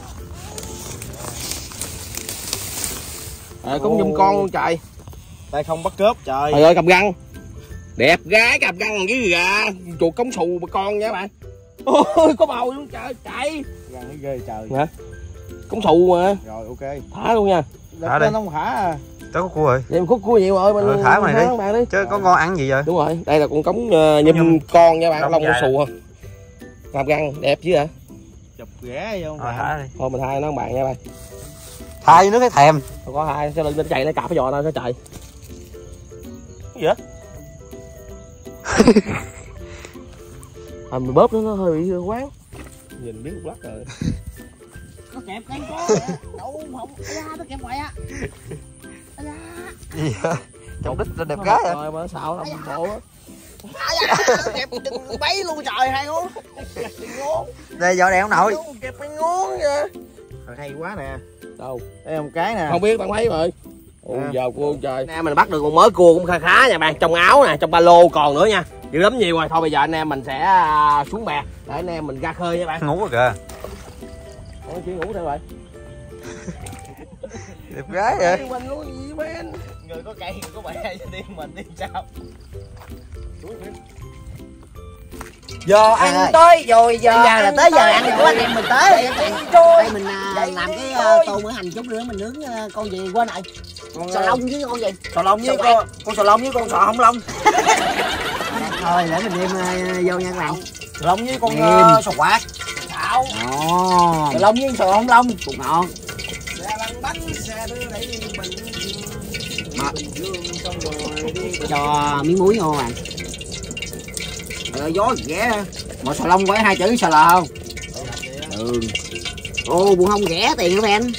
À, cũng giùm con luôn trời. Tay không bắt cớp trời. Trời ơi cầm găng. Đẹp gái cầm găng với gì à? Chuột cống xù bà con nha bạn. Ôi có màu luôn trời chạy. Găng thấy ghê trời. Hả? Cống xù mà. Rồi ok. Thả luôn nha. Thả đi. Không thả à. Tao có cua rồi. Vậy mà khúc cua nhiều rồi mình Ừ, thả con này đi. bạn đi. Chứ có ngon ăn gì vậy? Đúng rồi, đây là con cống uh, nhum Nhum. con nha bạn, Lông lông dài xù không? Cầm găng đẹp chứ hả? Chụp ghé vô không Rồi phải. thả đi. Thôi mình hai nó bạn nha bạn. Thay nước cái thèm. Không có hai, sao lên chạy nó cạp cái giò tao sao chạy. Cái gì vậy? À mình bóp nó nó hơi bị quán. Nhìn biết một lát rồi. Nó kẹp cái có kìa. Đâu không. Ây da, nó kẹp ngoài á. Ây da. Gì vậy? Trong đít lên đẹp gái vậy? Rồi mà xạo lắm bộ á. Ây da, nó kẹp chừng bấy luôn trời hay không? Đây giờ đèn ông nội. Kẹp cái ngón nha. Rồi hay quá nè. Đâu? Đây một cái nè. Không biết bạn thấy rồi. Ôi À. giờ cua trời. Anh em mình bắt được một mớ cua cũng khá khá nha bạn, trong áo nè, trong ba lô còn nữa nha. Dữ lắm nhiều rồi. Thôi bây giờ anh em mình sẽ à, xuống bè để anh em mình ra khơi nha bạn. Ngủ rồi kìa. Ôi chị ngủ sao vậy? Đẹp gái vậy. Mình luôn gì bên. Người có cây người có bè đi mình đi sao? Giờ ăn ăn tới rồi giờ. Bây giờ là tới giờ ăn của anh em mình tới. Đây mình à, làm cái à, tô mỡ hành chút nữa mình nướng à, con gì quên rồi. Con Sò lông với con gì? sò lông với con con sò lông với con sò không lông. Thôi để mình đem uh, vô nha các bạn. Sò lông với con Em. uh, sò quạt. Xạo. Ồ. Sò lông với sò không lông. Cục ngon. Xe lăn bánh, xe đưa đẩy mình. Mà. Bình Dương xong rồi đi. Cho miếng muối ngon bạn. Ờ, gió ghẻ. Một sò lông với hai chữ sò lò không? Ừ. Ô buồn không ghẻ tiền hả Ben?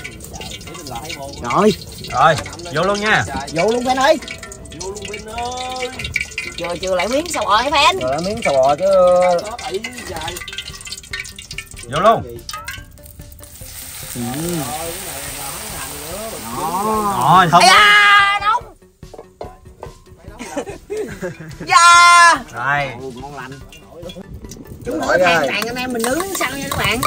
Rồi. Rồi, vô luôn nha. Vô luôn Ben ơi. Vô luôn bên ơi. Chưa chưa lại miếng sò bò hả Ben? Rồi miếng sò bò chứ. Có bảy dài. Vô luôn. Ừ. Rồi, không. Ây da, nóng. Da. Rồi. Ồ, ngon lành. Chút nữa than đàn anh em mình nướng sao nha các bạn.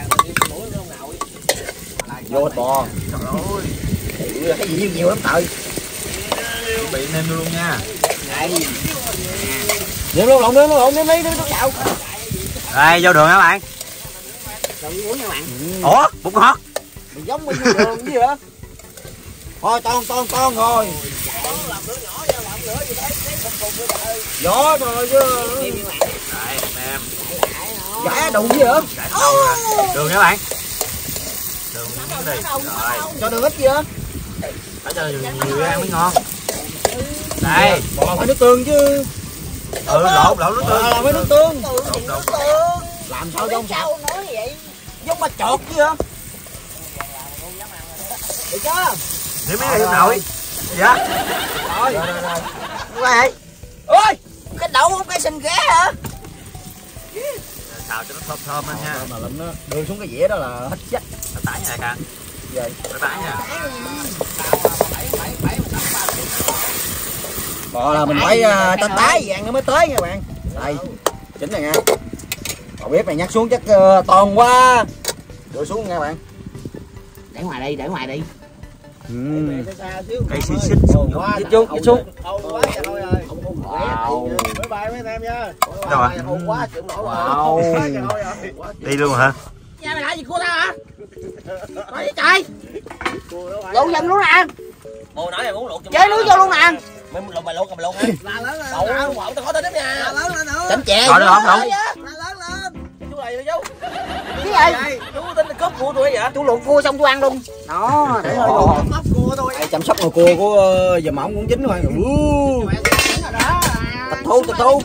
Vô thịt bò. Cái gì nhiều nhiều lắm trời. Bị nêm vô luôn nha. Đây. Nếm luôn lộn nếm luôn lộn nếm đi nếm chảo. Đây, vô đường các bạn. Đừng uống nha bạn. Ủa, bún hót. Mình giống bên đường gì vậy? Thôi ton ton ton rồi. Gió thôi chứ. Đây, nêm. Chả đụng gì hả? Đường các bạn. Đường đi. Rồi. Cho đường ít chưa? Phải cho nhiều ăn mới ngon. Đây, Còn phải nước tương chứ. ừ lộn lộn nước tương. Làm với nước tương. Lộn lộn. Làm sao cho ông sạc? Giống mà chột chứ hả? Được chưa? Để mấy người nội. Dạ. Rồi. Rồi rồi. Vậy. Ôi, cái đậu không cái sình ghé hả? Xào cho nó thơm thơm anh nha. Mà lụm nó đưa xuống cái dĩa đó là hết chết. Nó tái nha ca. Vậy. Nó tái nha. Còn là mình phải uh, tái tái gì ăn nó mới tới nha bạn. Đây, chính này nha. Còn bếp này nhắc xuống chắc uh, toàn quá. Đưa xuống nha bạn. Để ngoài đi, để ngoài đi. Ừ. Cây xì xích. Tiếp xuống, tiếp xuống. Wow. Bye bye mấy anh em nha. Đâu à? Wow. Đi luôn hả? Cha mày lại gì cua tao hả? Nói gì trời? Lộn dầm luôn nè. Bồ nói là muốn luộc Chơi nước vô luôn nè. Mày luộc mày luộc mày luộc hả? Đậu quậu tao có tới nha. Chấm chè. Rồi được không? Không. Chú này đi chú. Cái gì? Chú tính là cướp cua tôi vậy? Chú luộc cua xong chú ăn luôn. Đó, để thôi luôn. Đây, chăm sóc nồi cua của uh, dầm ổng cũng chính các bạn. Tịch thu, tịch thu.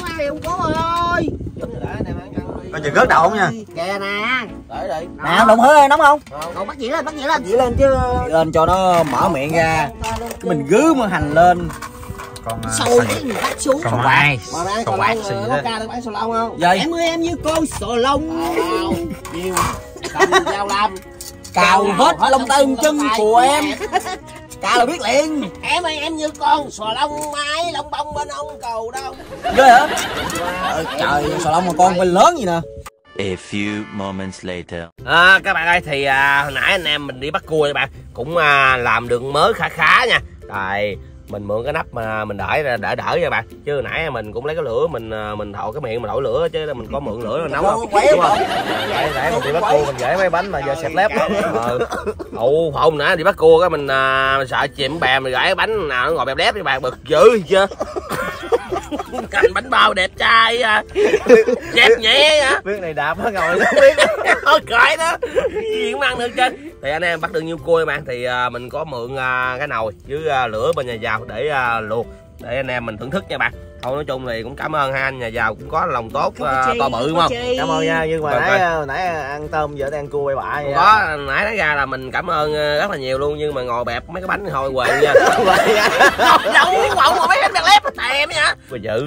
Coi chừng rớt đầu không nha. Kìa nè. Để đi. Nè, đồng hơi nóng không? Còn bắt dĩa lên, bắt dĩa lên. Dĩ lên chứ. Lên cho nó mở miệng ra. Mình gứ mỡ hành lên. Còn Sâu cái gì bắt xuống. còn ai? Mà đang Còn sò quạt lông xì rồi, đó. có ca được bán sò lông không? Vậy. Em ơi em như con sò lông. Nhiều. Cầm dao lam. Cào hết lông tay lông chân của em. Cào là biết liền. Em ơi em như con sò lông mái lông bông bên ông cầu đâu. Ghê hả? Trời, trời sò lông mà con bên lớn gì nè. A few moments later. À, các bạn ơi thì à, hồi nãy anh em mình đi bắt cua các bạn cũng à, làm được mớ khá khá nha. Rồi mình mượn cái nắp mà mình đợi đỡ đỡ nha bạn, chứ hồi nãy mình cũng lấy cái lửa mình mình thọ cái miệng mình đổ lửa chứ mình có mượn lửa nấu không? Đúng không? Để để mình đi bắt cua mình dễ mấy bánh mà giờ xẹp lép lắm. Ồ hôm nãy đi bắt cua cái mình, à, mình sợ chìm bè mình gãy cái bánh nào nó ngồi bẹp lép với bạn bực dữ chưa? Cành bánh bao đẹp trai à. Dẹp nhẹ á. Biết này đạp nó ngồi không biết. Thôi cởi đó. Gì cũng ăn được trên. Thì anh em bắt được nhiêu cua bạn thì à, mình có mượn à, cái nồi với à, lửa bên nhà giàu để à, luộc để anh em mình thưởng thức nha bạn. Thôi nói chung thì cũng cảm ơn hai anh nhà giàu cũng có lòng tốt à, to bự đúng không? Cảm ơn nha, nhưng mà Rồi, nãy rồi. nãy ăn tôm giờ ăn cua bay bạ vậy. Có nãy nói ra là mình cảm ơn rất là nhiều luôn, nhưng mà ngồi bẹp mấy cái bánh thì thôi quệ nha. Đậu miếng quậu mà mấy bánh bẹp lép thèm nha. Bây giờ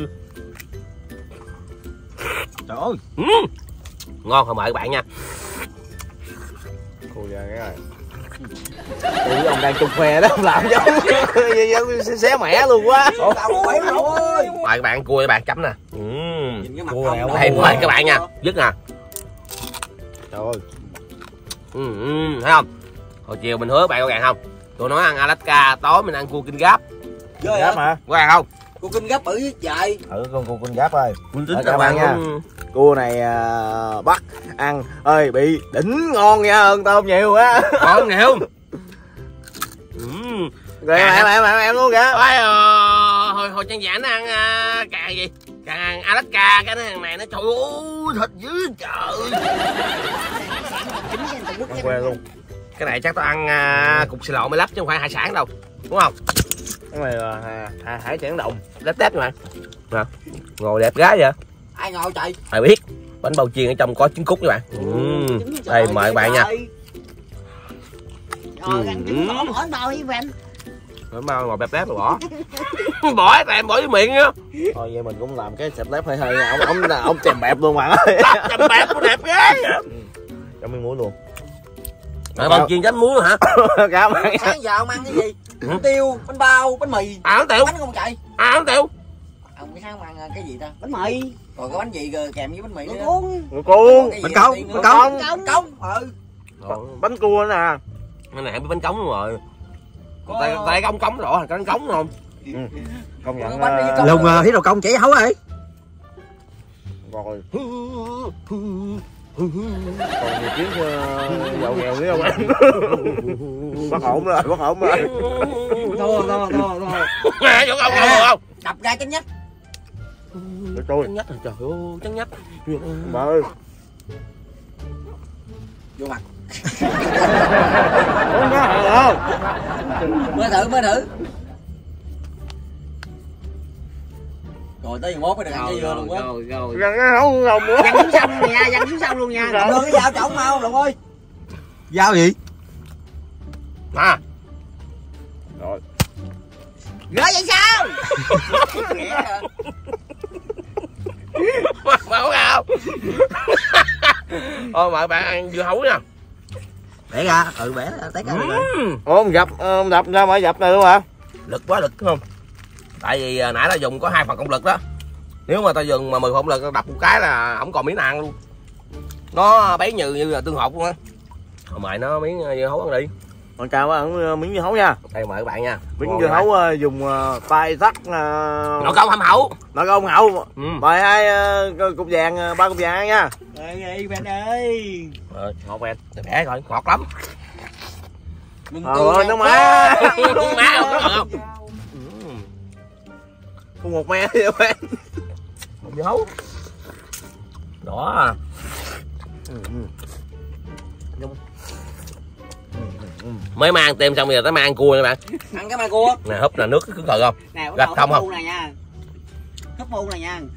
Trời ơi. ừ. Ngon thôi mời các bạn nha. Cua ra cái rồi. Ủa ông đang chung khoe đó, làm giống giống xé mẻ luôn quá. Mời các bạn cua các bạn chấm nè. Ừ. Cua này Đây mời các bạn nha. Dứt nè. Trời ơi. Ừ, ừ, thấy không? Hồi chiều mình hứa bạn có gàng không? Tôi nói ăn Alaska, tối mình ăn cua kinh gáp. Ghê Gáp hả? hả? Có gàng không? Cua kinh gáp bự với dài. Ừ con cua con gáp ơi. Quân tính Ờ, các các bạn bạn nha. nha. Cua này à, bắt ăn ơi bị đỉnh ngon nha, hơn tôm nhiều á. Ngon nhiều. Ừ. Rồi em em em em luôn kìa. Ôi, ờ, hồi hồi trang giảng nó ăn uh, càng gì? Càng ăn Alaska, cái thằng này nó trời ơi thịt dữ trời. Ăn que luôn. Cái này chắc tao ăn uh, cục xì lộn mới lắp chứ không phải hải sản đâu. Đúng không? Cái này là hà, hà, hải sản đồng. Lép tép nha bạn. Nè. Ngồi đẹp gái vậy. Ai ngồi trời? Ai biết. Bánh bao chiên ở trong có trứng cút các bạn. Ừ. Đây mời các bạn nha. Rồi ăn trứng bỏ bỏ bao với bạn. Bánh bao ngồi bẹp lép rồi bỏ. Bỏ tại em bỏ với miệng á. Thôi vậy mình cũng làm cái xẹp lép hơi hơi ông ông ông chèm bẹp luôn bạn ơi. Chầm bẹp của đẹp gái. Cho miếng muối luôn. Bánh bao chiên chấm muối hả? Cảm ơn. Sáng giờ ông ăn cái gì? Bánh tiêu, bánh bao, bánh mì. À không tiểu. Bánh không chạy. À không tiểu. Ông cái sáng ông ăn cái gì ta? Bánh mì. Còn cái bánh gì kèm với bánh mì nữa? Cuốn. Cuốn. Cái gì Bánh cống. tiền Bánh nữa? cống. Cống. Cống. Ừ. Bánh cua nữa nè. Cái này biết bánh cống luôn rồi. Tay tay cái ống cống rõ, cái ống cống không? Ừ. Công Cái nhận. bánh này với cống. Lùng hít đầu công chảy hấu rồi. Rồi. Còn nhiều chuyến giàu nghèo nữa không anh? Bắt ổn rồi, bắt ổn rồi. Thôi thôi thôi thôi. Nè, chỗ không không không. Đập ra chánh nhất. Để tôi. Trắng nhất rồi trời ơi, trắng nhất. Bà ơi. Vô mặt. Mới thử mới thử. Rồi tới mốt mới được ăn cái dưa luôn quá. Rồi rồi. Gần cái nấu lòng nữa. Dằn xuống sông luôn nha, dằn xuống sông luôn nha. Đưa cái dao trọng mau Lục ơi. Dao gì? À. Rồi. Gỡ vậy sao? Máu nào. Thôi mời bạn ăn dưa hấu nha. Bẻ ra, ừ bẻ ra, tét ra được rồi. Ủa ông dập, ông đập ra mới dập này luôn hả? Lực quá lực không? Tại vì à, nãy ta dùng có hai phần công lực đó. Nếu mà ta dùng mà mười công lực đập một cái là không còn miếng nào ăn luôn. Nó bấy như như là tương hột luôn á. Mời nó miếng dưa hấu ăn đi. Con chào ăn miếng dưa hấu nha. Đây mời các bạn nha. Miếng dưa hấu uh, dùng uh, tay sắt uh, nồi công hầm hậu. nồi công hậu. Ừ. Mời hai uh, cục vàng, uh, ba cục vàng ăn nha. Ê ê Ben ơi. Rồi, ngọt Ben. Để coi, ngọt lắm. Ờ nó má. Nó má không, nó không. Con một me vậy Ben. Một dưa hấu. Đó. Mới mang tem xong bây giờ tới mang cua nha bạn. Ăn cái mai cua. Nè húp là nước cứ cờ không? Nè, Gạch không không? này nha. Húp mu này nha.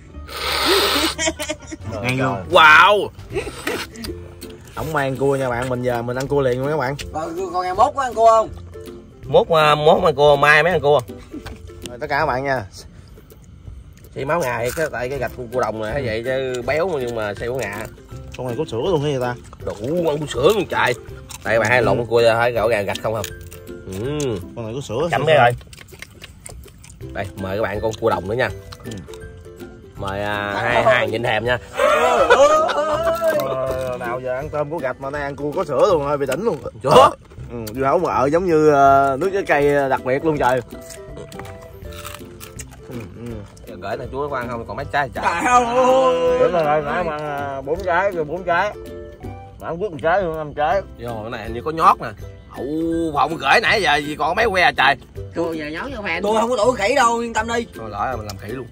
Ăn luôn. Wow. Ổng mang cua nha bạn, mình giờ mình ăn cua liền luôn các bạn. Còn còn ngày mốt có ăn cua không? Mốt mốt ăn cua, mai mới ăn cua. Rồi tất cả các bạn nha. Xay máu ngà cái tại cái gạch cua, cua đồng này vậy chứ béo nhưng mà xay máu ngà. Con này có sữa luôn hay gì ta? Đủ ăn cua sữa luôn trời. Đây bạn hai lộn con cua ra thấy rõ ràng gạch không không? Ừ. Con này có sữa. Chấm cái rồi. Đây mời các bạn con cua đồng nữa nha. Ừ. Mời à, hai hai nhịn thèm nha. Ờ, nào giờ ăn tôm có gạch mà nay ăn cua có sữa luôn, hơi bị đỉnh luôn. Sữa. Ừ, dưa hấu mà ợ giống như uh, nước trái cây đặc biệt luôn trời. Ừ, ừ. Giờ gửi thằng chúa ăn không còn mấy trái trời. Trời ơi. Đúng rồi, nãy mà ăn bốn trái rồi bốn trái. Mà ăn quất một trái luôn, năm trái. Vô cái này như có nhót nè. Hậu phòng gửi nãy giờ gì còn mấy que à trời. Cua giờ nhón cho Ben. Tôi không có tuổi khỉ đâu, yên tâm đi. Thôi lỡ rồi mình làm khỉ luôn.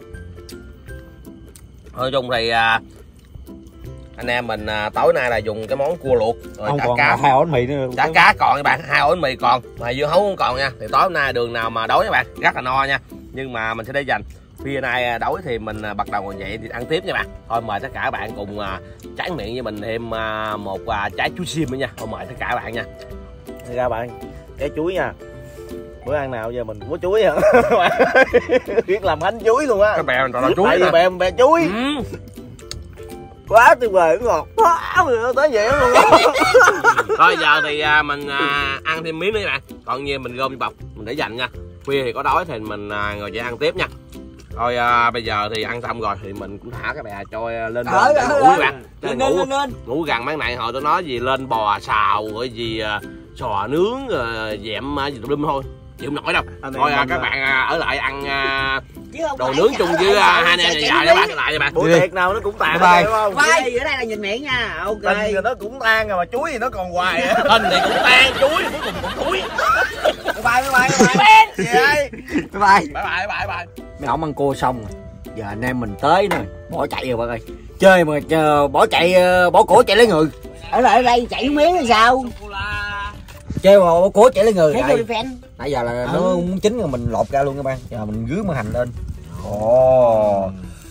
Nói chung thì à, anh em mình à, tối nay là dùng cái món cua luộc rồi Không chả còn cá hai ổ mì nữa. chả cá còn các bạn, hai ổ bánh mì còn mà dưa hấu không còn nha. Thì tối hôm nay đường nào mà đói các bạn rất là no nha, nhưng mà mình sẽ để dành phía nay đói thì mình bắt đầu ngồi dậy thì ăn tiếp nha bạn. Thôi mời tất cả các bạn cùng à, tráng miệng với mình thêm à, một à, trái chuối xiêm nữa nha. Thôi mời tất cả các bạn nha. Thì ra bạn, trái chuối nha. Bữa ăn nào giờ mình cũng có chuối hả? Biết làm bánh chuối luôn á. Cái bè mình toàn là chuối. Tại vì nè. bè bè chuối. Ừ. Quá tuyệt vời, ngọt quá rồi tới vậy luôn. Thôi giờ thì à, mình à, ăn thêm miếng nữa các bạn. Còn nhiều mình gom bọc mình để dành nha. Khuya thì có đói thì mình à, ngồi dậy ăn tiếp nha. Thôi à, bây giờ thì ăn xong rồi thì mình cũng thả cái bè cho lên lên Ờ, để ờ, ngủ lên, các bạn. Để lên, ngủ lên, lên. ngủ gần mấy này hồi tôi nói gì lên bò xào rồi gì à, sò nướng rồi dẹm à, gì tùm lum thôi chịu không nổi đâu. Anh Thôi em à, mình các là- bạn à, ở lại ăn à, Chứ không đồ phải nướng chở chung lại với à, rồi, hai anh em chạy dài chạy dài đi. các bạn lại nha bạn. Buổi tiệc nào nó cũng tàn Bye bye. đúng không? Vai ở đây là nhìn miệng nha. Ok. Tình thì nó cũng tan rồi mà chuối thì nó còn hoài á. Hình thì cũng tan chuối cuối cùng cũng thúi. Bye bye bye bye. Gì đây? Bye bye. Bye bye bye bye. Mấy ổng ăn cua xong rồi. Giờ anh em mình tới rồi, bỏ chạy rồi bạn ơi. Chơi mà chờ, bỏ chạy bỏ cổ chạy lấy người. Ở lại ở đây chạy miếng hay sao? Chơi mà bỏ cổ chạy lấy người. Thấy Đây. tôi fan. Nãy giờ là nó muốn chín rồi mình lột ra luôn các bạn. Giờ mình rưới mỡ hành lên. Ồ.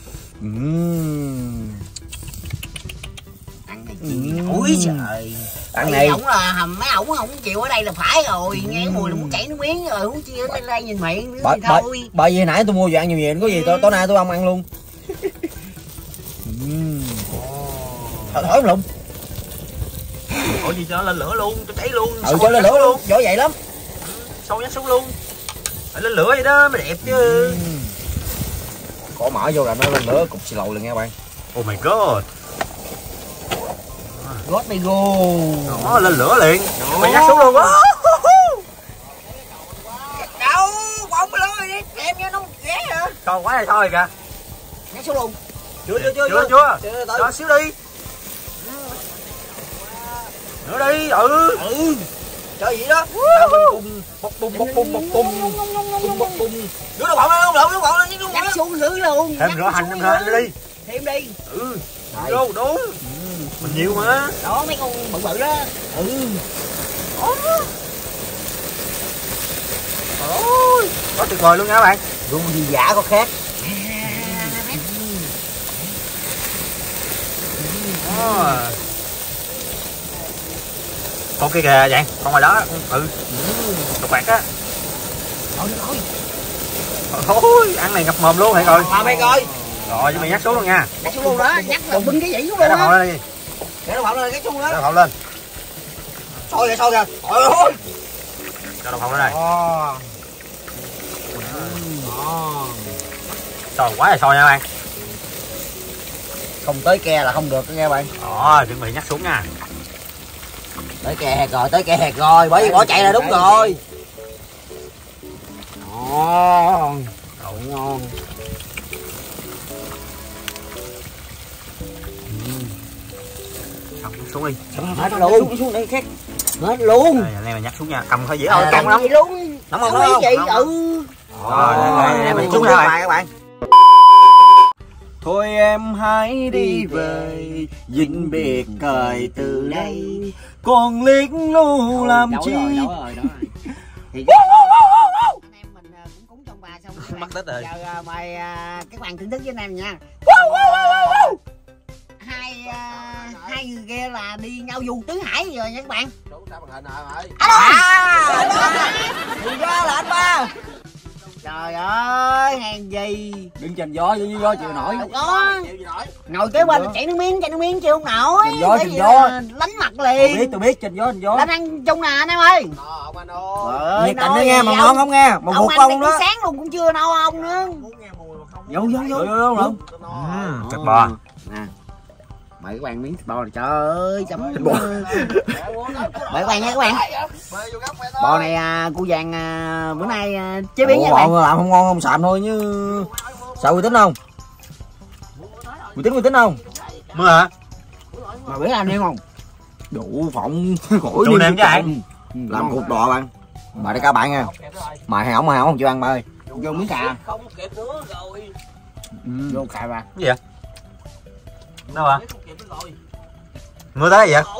Ừm. Ăn này chi ủi trời. Ăn này. Ổng là hầm mấy ổng không chịu ở đây là phải rồi. Nghe cái mùi là muốn chảy nước miếng rồi, huống chi ở bên đây nhìn miệng nữa Bởi, thì bởi, thôi. bởi vì nãy tôi mua vàng nhiều nhiều có gì tối, tối nay tôi không ăn luôn. Ừm. Thổi thổi lụng. Ủa gì cho nó lên lửa luôn, cho cháy luôn. Ừ cho lên lửa luôn, giỏi vậy lắm. Sâu nhát xuống luôn. Phải lên lửa vậy đó mới đẹp chứ. Có mỡ vô là nó lên lửa cục xì lầu liền nha bạn. Oh my god. God me go. Đó, lên lửa liền. Mày nhắc xuống luôn á. Đâu, bông lôi đi, em cho nó ghé hả? Còn quá thì thôi kìa. Nhắc xuống luôn. Chưa chưa chưa Chưa chưa. chưa tới. Cho xíu đi. Nữa đi, ừ. Ừ. Chơi gì đó. Nào mình cùng bốc bung bốc bung bốc bung bung bốc bung. Đứa nó bọn nó lộn nó bọn nó Nhắc xuống dưới luôn. Thêm rửa hành thêm hành đi. thêm đi. Ừ. Đúng, đúng. Mình nhiều mà. Đó mấy con bự bự đó. Ừ. Ôi, quá tuyệt vời luôn nha các bạn. Luôn gì giả có khác. Đó. Con kia kìa vậy, con ngoài đó. Ừ. Độc bạc á. Thôi thôi. Ôi, ăn này ngập mồm luôn hãy coi. Mà mày coi. Rồi, cho mày nhắc xuống luôn nha. Nhắc xuống luôn đó, nhắc một binh cái gì xuống Để luôn nó á. phậu lên đi. Để nó phậu lên cái xuống Để đó. nó phậu lên. Sôi kìa, sôi kìa. Trời ơi. Cho nó phậu lên đây. Ồ. Sôi quá là sôi nha bạn. Không tới ke là không được đó nghe bạn. Đó, chuẩn bị nhắc xuống nha. Tới ke hẹt rồi, tới ke hẹt rồi, bởi vì bỏ chạy là đúng rồi. Ngon. Đậu ngon. Xong, xuống đi. Hết luôn. Xuống đây khác. Hết luôn. Đây, anh em mình nhắc xuống nha. Cầm thôi dễ thôi, cầm lắm. gì luôn. Nóng không, Không nóng không? gì. Nóng. Ừ. Rồi, đây, đây, mình xuống nha các bạn. Thôi em hãy đi về, vĩnh biệt cời từ đây, còn liếc lu làm chi. Rồi, đó rồi, đó rồi. Thì anh em mình à, cũng cúng trong bà xong rồi. Mắc tết rồi. Giờ à, mời à, các bạn thưởng thức với anh em nha. Hai à, hai người kia là đi nhau dù tứ hải rồi nha các bạn. À, đó. Thì ra là anh ba. Trời ơi, hàng gì. Đứng trên gió, dưới gió chịu nổi. Đâu có. Ngồi kế bên chảy nước miếng, chảy nước miếng chịu không nổi. Trên gió, Bởi trên vì gió. là lánh mặt Tôi biết, liền. tôi biết trên gió, trên gió. Lên ăn chung nè anh em ơi. Nhiệt tình đó nghe, mà ngon không nghe, mà Ông một ăn ông đến đó. sáng luôn cũng chưa no ông nữa. Vô vô vô vô vô. Ừm, thịt bò. Nè. Mời các bạn miếng thịt bò này, trời ơi, chấm thịt bò. Mời các bạn nha các bạn. Bò này à, cô Vàng à, bữa nay à, chế biến nha các bạn. Làm không ngon không sạm thôi chứ. Sợ uy tín không? Uy tín uy tín không? Mưa hả? Mà biết làm nêm không? Đủ phộng Đủ nêm chứ anh. làm cục bò bạn. Mời đây các bạn nha. Mời hay ổng mời ổng không chịu ăn mời. Vô miếng cà. Không kịp nữa rồi. Vô cà bà. Cái gì vậy? Đâu à? Mưa tới gì vậy?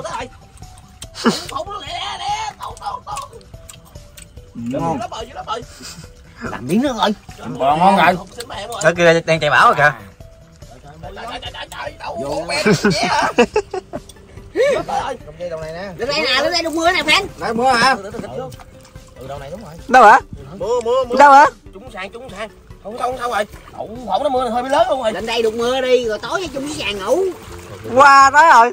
Ngon. Làm miếng nữa rồi. Bò ngon rồi. Ở kia đang chạy bão rồi kìa. Vô lên đây nè, lên đây đụng mưa nè Phan. Đây mưa hả? Đâu hả? Mưa mưa mưa. Đâu hả? Trúng sàn trúng sàn. Không không sao rồi. Không không nó mưa này hơi bị lớn luôn rồi. Lên đây đụng mưa đi rồi tối với chung với sàn ngủ. Qua tới rồi.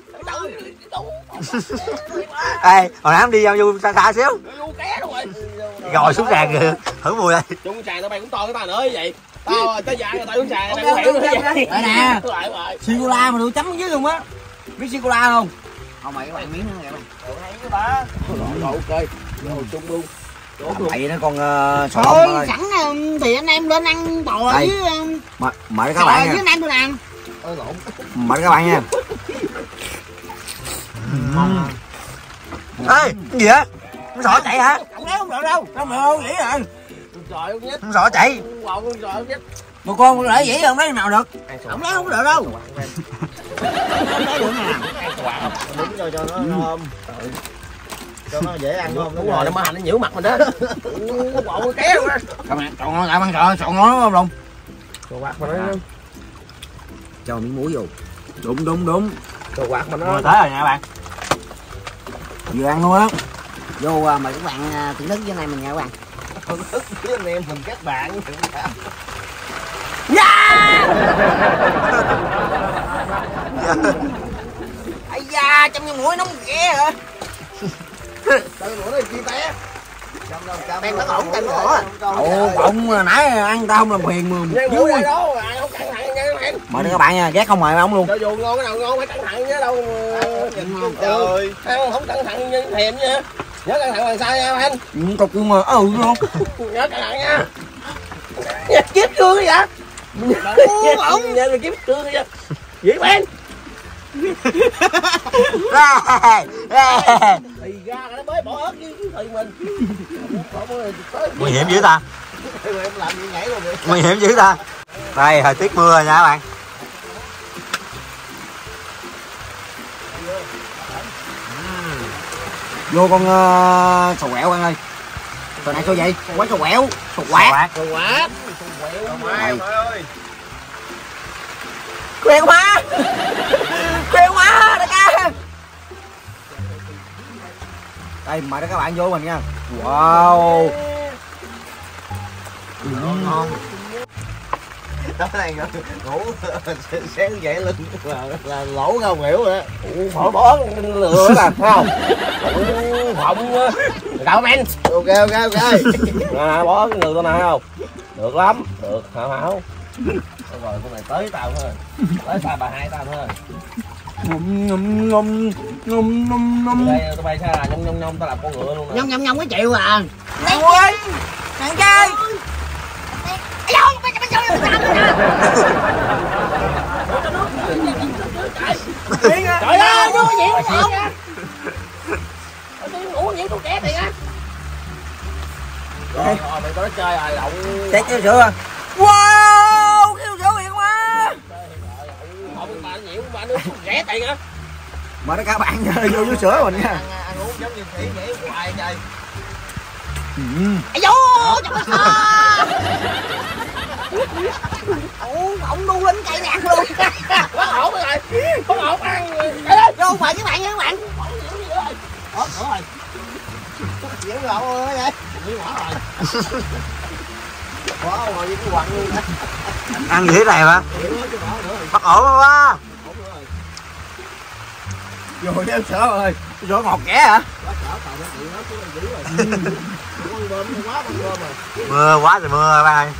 Ê, hồi nãy em đi vào vô xa xa xíu. Rồi xuống sàn kìa, thử mùi đây. Trúng sàn tụi bay cũng to cái bàn ơi vậy. Tao tới dạ người ta trúng sàn, tao cũng hiểu nữa vậy. Đây nè. Lại rồi. Sô-cô-la mà được chấm ở dưới luôn á. Biết sô-cô-la không? Không mày các bạn miếng nữa các bạn. Rồi ok. Vô chung luôn. Vậy nó con uh, sò Thôi ơi. sẵn um, thì anh em lên ăn bò Đây. với um, Mời, mời các sò bạn với nha. anh em tôi nè. Mời các bạn nha. Ê, cái gì vậy? Con sọ chạy hả? Không đéo không được đâu. Không được đâu, vậy rồi. Trời ơi nhất. Con sọ chạy. Bò con trời nhất. Một con để vậy không thấy nào được. Không đéo không được đâu. Đúng rồi cho nó thơm. Cho nó dễ ăn không? Đúng rồi, nó mới hành nó nhiễu mặt mình đó. Bò con kéo ra. Các bạn chọn ngon lại ăn sọ, sọ ngon không luôn? Cho quạt mà nó. Cho miếng muối vô. Đúng đúng đúng. Cho quạt mà nó. Mưa tới rồi nha các bạn. Vừa ăn luôn á. Vô à, mời các bạn à, thưởng thức với này mình nha các bạn. Thưởng thức với anh em mình các bạn. Ây da, trong cái mũi nóng ghê hả? Tao mũi nó chi té. Đang bất ổn tên cổ à. Ồ, ông là nãy ăn tao không làm phiền mường. Vui đây đó, ai không cẩn thận nha các bạn. Mời đi các bạn nha, ghét không mời ông luôn. Cho dù ngon cái nào ngon phải cẩn thận chứ đâu. Nhìn trời. Ăn không cẩn thận như thèm nha. Nhớ cẩn thận làm sao nha anh. Ừ, cục nhưng mà ừ luôn. Nhớ cẩn thận nha. Nhớ kiếp chưa vậy? Đúng ổng. Nhớ là kiếp chưa vậy? Vậy bạn. Thì ra nó mới bỏ ớt với thầy mình. Nguy hiểm dữ ta. Em làm gì nhảy luôn vậy? Nguy hiểm dữ ta. Đây, thời tiết mưa rồi nha các bạn. Vô con uh, sò quẹo bạn ơi. Sò này sò gì? Quán sò quẹo, sò quạt. Sò quạt. Mày ơi. Khuyên quá. Khuyên quá đại ca. Đây mời các bạn vô mình nha. Wow. Ngon ngon. Đó này ngủ sáng dậy lưng là, là lỗ không hiểu rồi. Bỏ bó lừa là không? Phộng đậu men. Ok ok ok. À, bó cái người con này không? Được lắm, được hảo hảo. Rồi con này tới tao thôi. Tới tao bà hai tao thôi. Ngum ngum ngum ngum ngum ngum. Đây tao bay xa là nhông nhông nhông tao làm con ngựa luôn nè. Nhông nhông nhông cái chịu à. Nè ơi. Thằng trai. Trời ơi, vô gì mà không? Tôi ngủ nhiều tôi trẻ thiệt á. Rồi, rồi mày có nó chơi rồi lậu. Chết kêu sữa. Wow, kêu sữa hiện quá. Không bà nhiều bà nước rẻ tiền á. Mời các bạn vô vô sữa mình nha. Ăn uống giống như thủy vậy hoài trời. Ây vô, Ủa, ông đu lên cây này ăn luôn. Quá ổn rồi. Quá ổn ăn. Vô mời các bạn nha các bạn. Ủa, ủa rồi. Dữ lộn rồi vậy. Đi bỏ rồi. Bỏ ngồi với cái quặng luôn đó. Ăn như thế này mà. Bắt ổn quá. Vô với sữa ơi. Sữa ngọt kẻ hả? Mưa quá trời mưa ba ơi.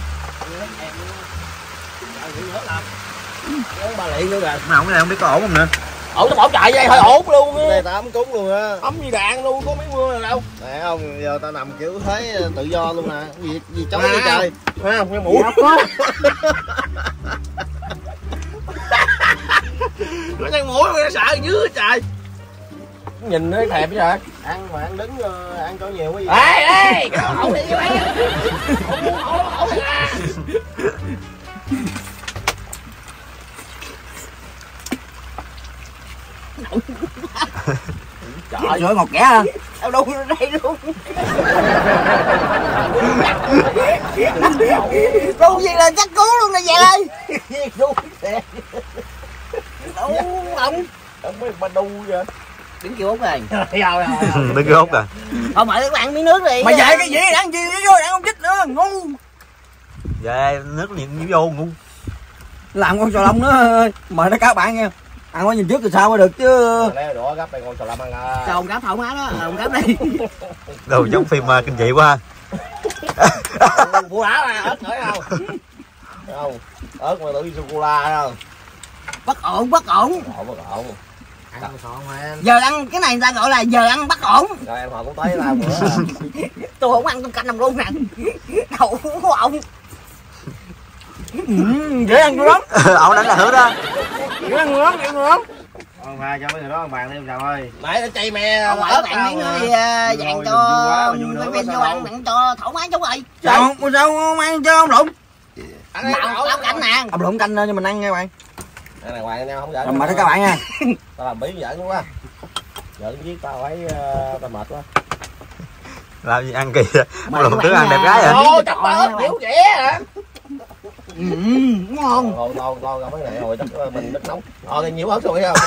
Ba lị nữa kìa. Mà không này không biết có ổn không nữa. Ổn tao bỏ chạy vậy hơi ổn luôn. Này tao ấm cúng luôn á. Ấm như đạn luôn, có mấy mưa nào đâu. Nè không, giờ tao nằm kiểu thế tự do luôn nè. Gì gì chói vậy trời. Ha, cái mũi. Nó nhăn mũi nó sợ dữ trời. Nhìn nó thèm chứ hả? Ăn mà ăn đứng uh, ăn cho nhiều cái gì. Ê ê, cái ổn đi cho em. Ổn ổn ổn đi ra. Trời sữa ngọt kẻ hả? Đâu đâu đây luôn. Đu gì là chắc cứu luôn nè vậy ơi. Đu xe. Đâu ông. Không biết ba đu vậy. Đứng kêu út rồi. Đừng kêu hút à. Thôi mời các bạn miếng nước đi. Mà dạy cái gì ăn gì vô ăn không chích nữa ngu. Về nước nhiều nhiều vô ngu. Làm con sò lông nữa mời nó các bạn nha. Ăn có nhìn trước thì sao mới được chứ. Leo đũa gấp đây con sò lông ăn à. Sao ông gắp thầu má đó, ông gắp đi. Đồ giống phim uh, kinh dị quá. Phụ ảo à, ớt nữa không? Không, ớt mà tự sô cô la không? Bất ổn, bất ổn. Ổn, bất ổn. Ăn sò mà. Giờ ăn cái này người ta gọi là giờ ăn bất ổn. Rồi em họ cũng tới làm nữa. Tôi không ăn tôi canh nằm luôn nè. Đậu ổng. Ừ, dễ ăn lắm. Ổng đánh là hứa đó. Dễ ăn lắm, dễ ăn lắm. Không pha cho mấy người đó ăn bàn đi em chào ơi. Nãy nó chay me. Ông hỏi bạn miếng nữa đi dặn cho mấy bên vô ăn mặn cho thoải mái chút rồi. Sao không, sao không ăn cho ông lụng? Tao tao canh nè. Ông lụng canh cho mình ăn nha bạn. Ăn này hoàng nhau không giỡn. Rồi mời các bạn nha. Tao làm bí giỡn quá. Giỡn với tao thấy uh, tao mệt quá. Làm gì ăn kỳ vậy? Ông lụng tướng ăn đẹp gái hả? Ôi chắc bà ớt kiểu rẻ hả? Ừ, ngon. Ngon ngon ngon gặp mấy này hồi chắc mình đất nóng. Ờ cái nhiều ớt rồi không?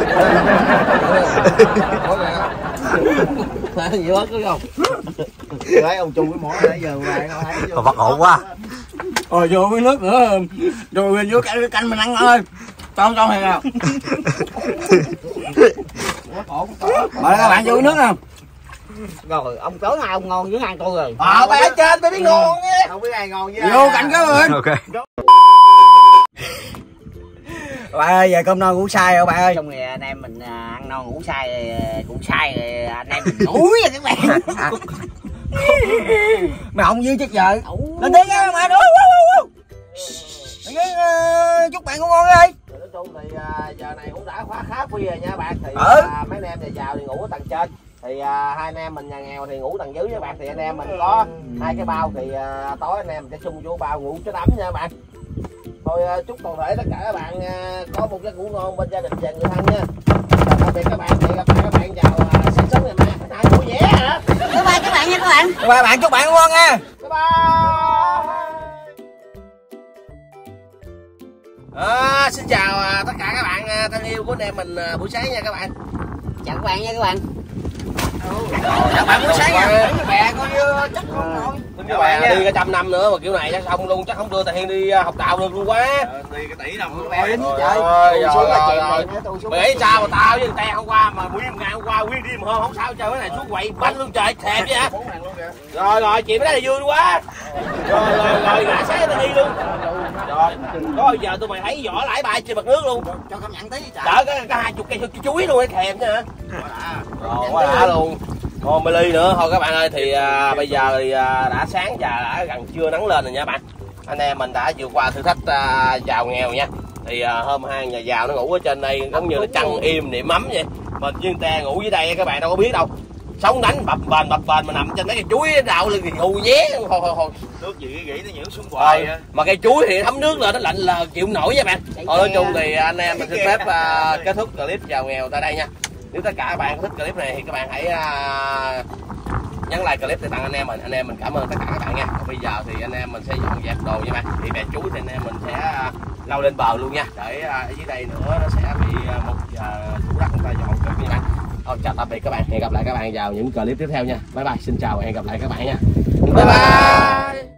Nhiều ớt đúng không? Thấy ông Chu cái mỏ nãy giờ hoài không thấy. Còn bắt ổn quá. Rồi vô với nước nữa. Rồi vô canh, canh mình ăn ơi. Cho không cho hay nào? Mời các bạn vô với nước không? Rồi ông chối ai ông ngon với ăn tôi rồi. Ờ bay ở trên bay biết ngon nha. Không biết ai ngon với Vô cạnh các bạn. Ok. Bạn ơi về cơm no ngủ sai rồi bạn ơi. Xong rồi anh em mình ăn no ngủ sai cũng sai rồi anh em mình ngủ rồi các bạn. Mày không với chắc vợ. Lên đi nha mà nữa. Chúc bạn ngủ ngon đi. Nói chung thì uh, giờ này cũng đã khá khá khuya rồi nha bạn. Thì ừ. uh, mấy anh em nhà giàu thì ngủ ở tầng trên. Thì uh, hai anh em mình nhà nghèo thì ngủ tầng dưới với bạn. Thì anh em mình có hai cái bao thì uh, tối anh em sẽ chung vô bao ngủ cho ấm nha bạn. Thôi uh, chúc toàn thể tất cả các bạn uh, có một giấc ngủ ngon bên gia đình và người thân nha. biệt các bạn, hẹn gặp lại các bạn vào sáng sớm ngày mai. Ai vui vẻ hả? Bye bye các bạn nha các bạn. Bye bye bạn, chúc bạn ngon nha. Bye bye. À, xin chào à, tất cả các bạn à, thân yêu của anh em mình à, buổi sáng nha các bạn. Chào các bạn nha các bạn. Các bạn buổi sáng nha. Bè coi như chắc không nổi. Các bạn đi cả trăm năm nữa mà kiểu này chắc xong luôn, chắc không đưa Tiền đi học đào được luôn quá. Đi cái tỷ đồng Bè đến trời. Rồi Xuống là rồi chèn rồi. này, tôi xuống. Mày nghĩ sao mà tao với Tè hôm qua mà nguyên ngày hôm qua nguyên đêm hôm không sao chơi cái này xuống quậy bánh luôn trời thèm chứ hả? Rồi rồi chị mới nói là vui quá. Rồi rồi rồi ngã sáng tao đi luôn. Rồi có bao giờ tụi mày thấy vỏ lãi bay trên mặt nước luôn. Cho công nhận tí trời. Đỡ có có hai chục cây chuối luôn cái thèm chứ hả? Rồi quá đã luôn. Còn mê ly nữa thôi các bạn ơi, thì à, bây giờ thì à, đã sáng và đã gần trưa nắng lên rồi nha bạn. Anh em mình đã vượt qua thử thách à, giàu nghèo nha. Thì à, hôm hai nhà giàu nó ngủ ở trên đây giống như là chăn im niệm ấm vậy. Mình với Te ngủ dưới đây các bạn đâu có biết đâu. Sóng đánh bập bềnh bập bềnh mà nằm trên mấy cái chuối đào lên thì hù vé. Hồi hồi hồi nước gì cái gỉ nó nhiễu xuống hoài. ờ, mà cây chuối thì thấm nước lên nó lạnh là chịu nổi nha bạn. Thôi nói chung thì anh em mình xin phép uh, kết thúc clip giàu nghèo tại đây nha. Nếu tất cả các bạn có thích clip này thì các bạn hãy uh, nhấn like clip để tặng anh em mình. Anh em mình cảm ơn tất cả các bạn nha. Còn bây giờ thì anh em mình sẽ dọn dẹp đồ nha bạn. Thì bè chuối thì anh em mình sẽ uh, lau lên bờ luôn nha. Để uh, ở dưới đây nữa nó sẽ bị uh, một giờ thủ đất người ta dọn được nha bạn. Thôi chào tạm biệt các bạn. Hẹn gặp lại các bạn vào những clip tiếp theo nha. Bye bye. Xin chào và hẹn gặp lại các bạn nha. Bye bye.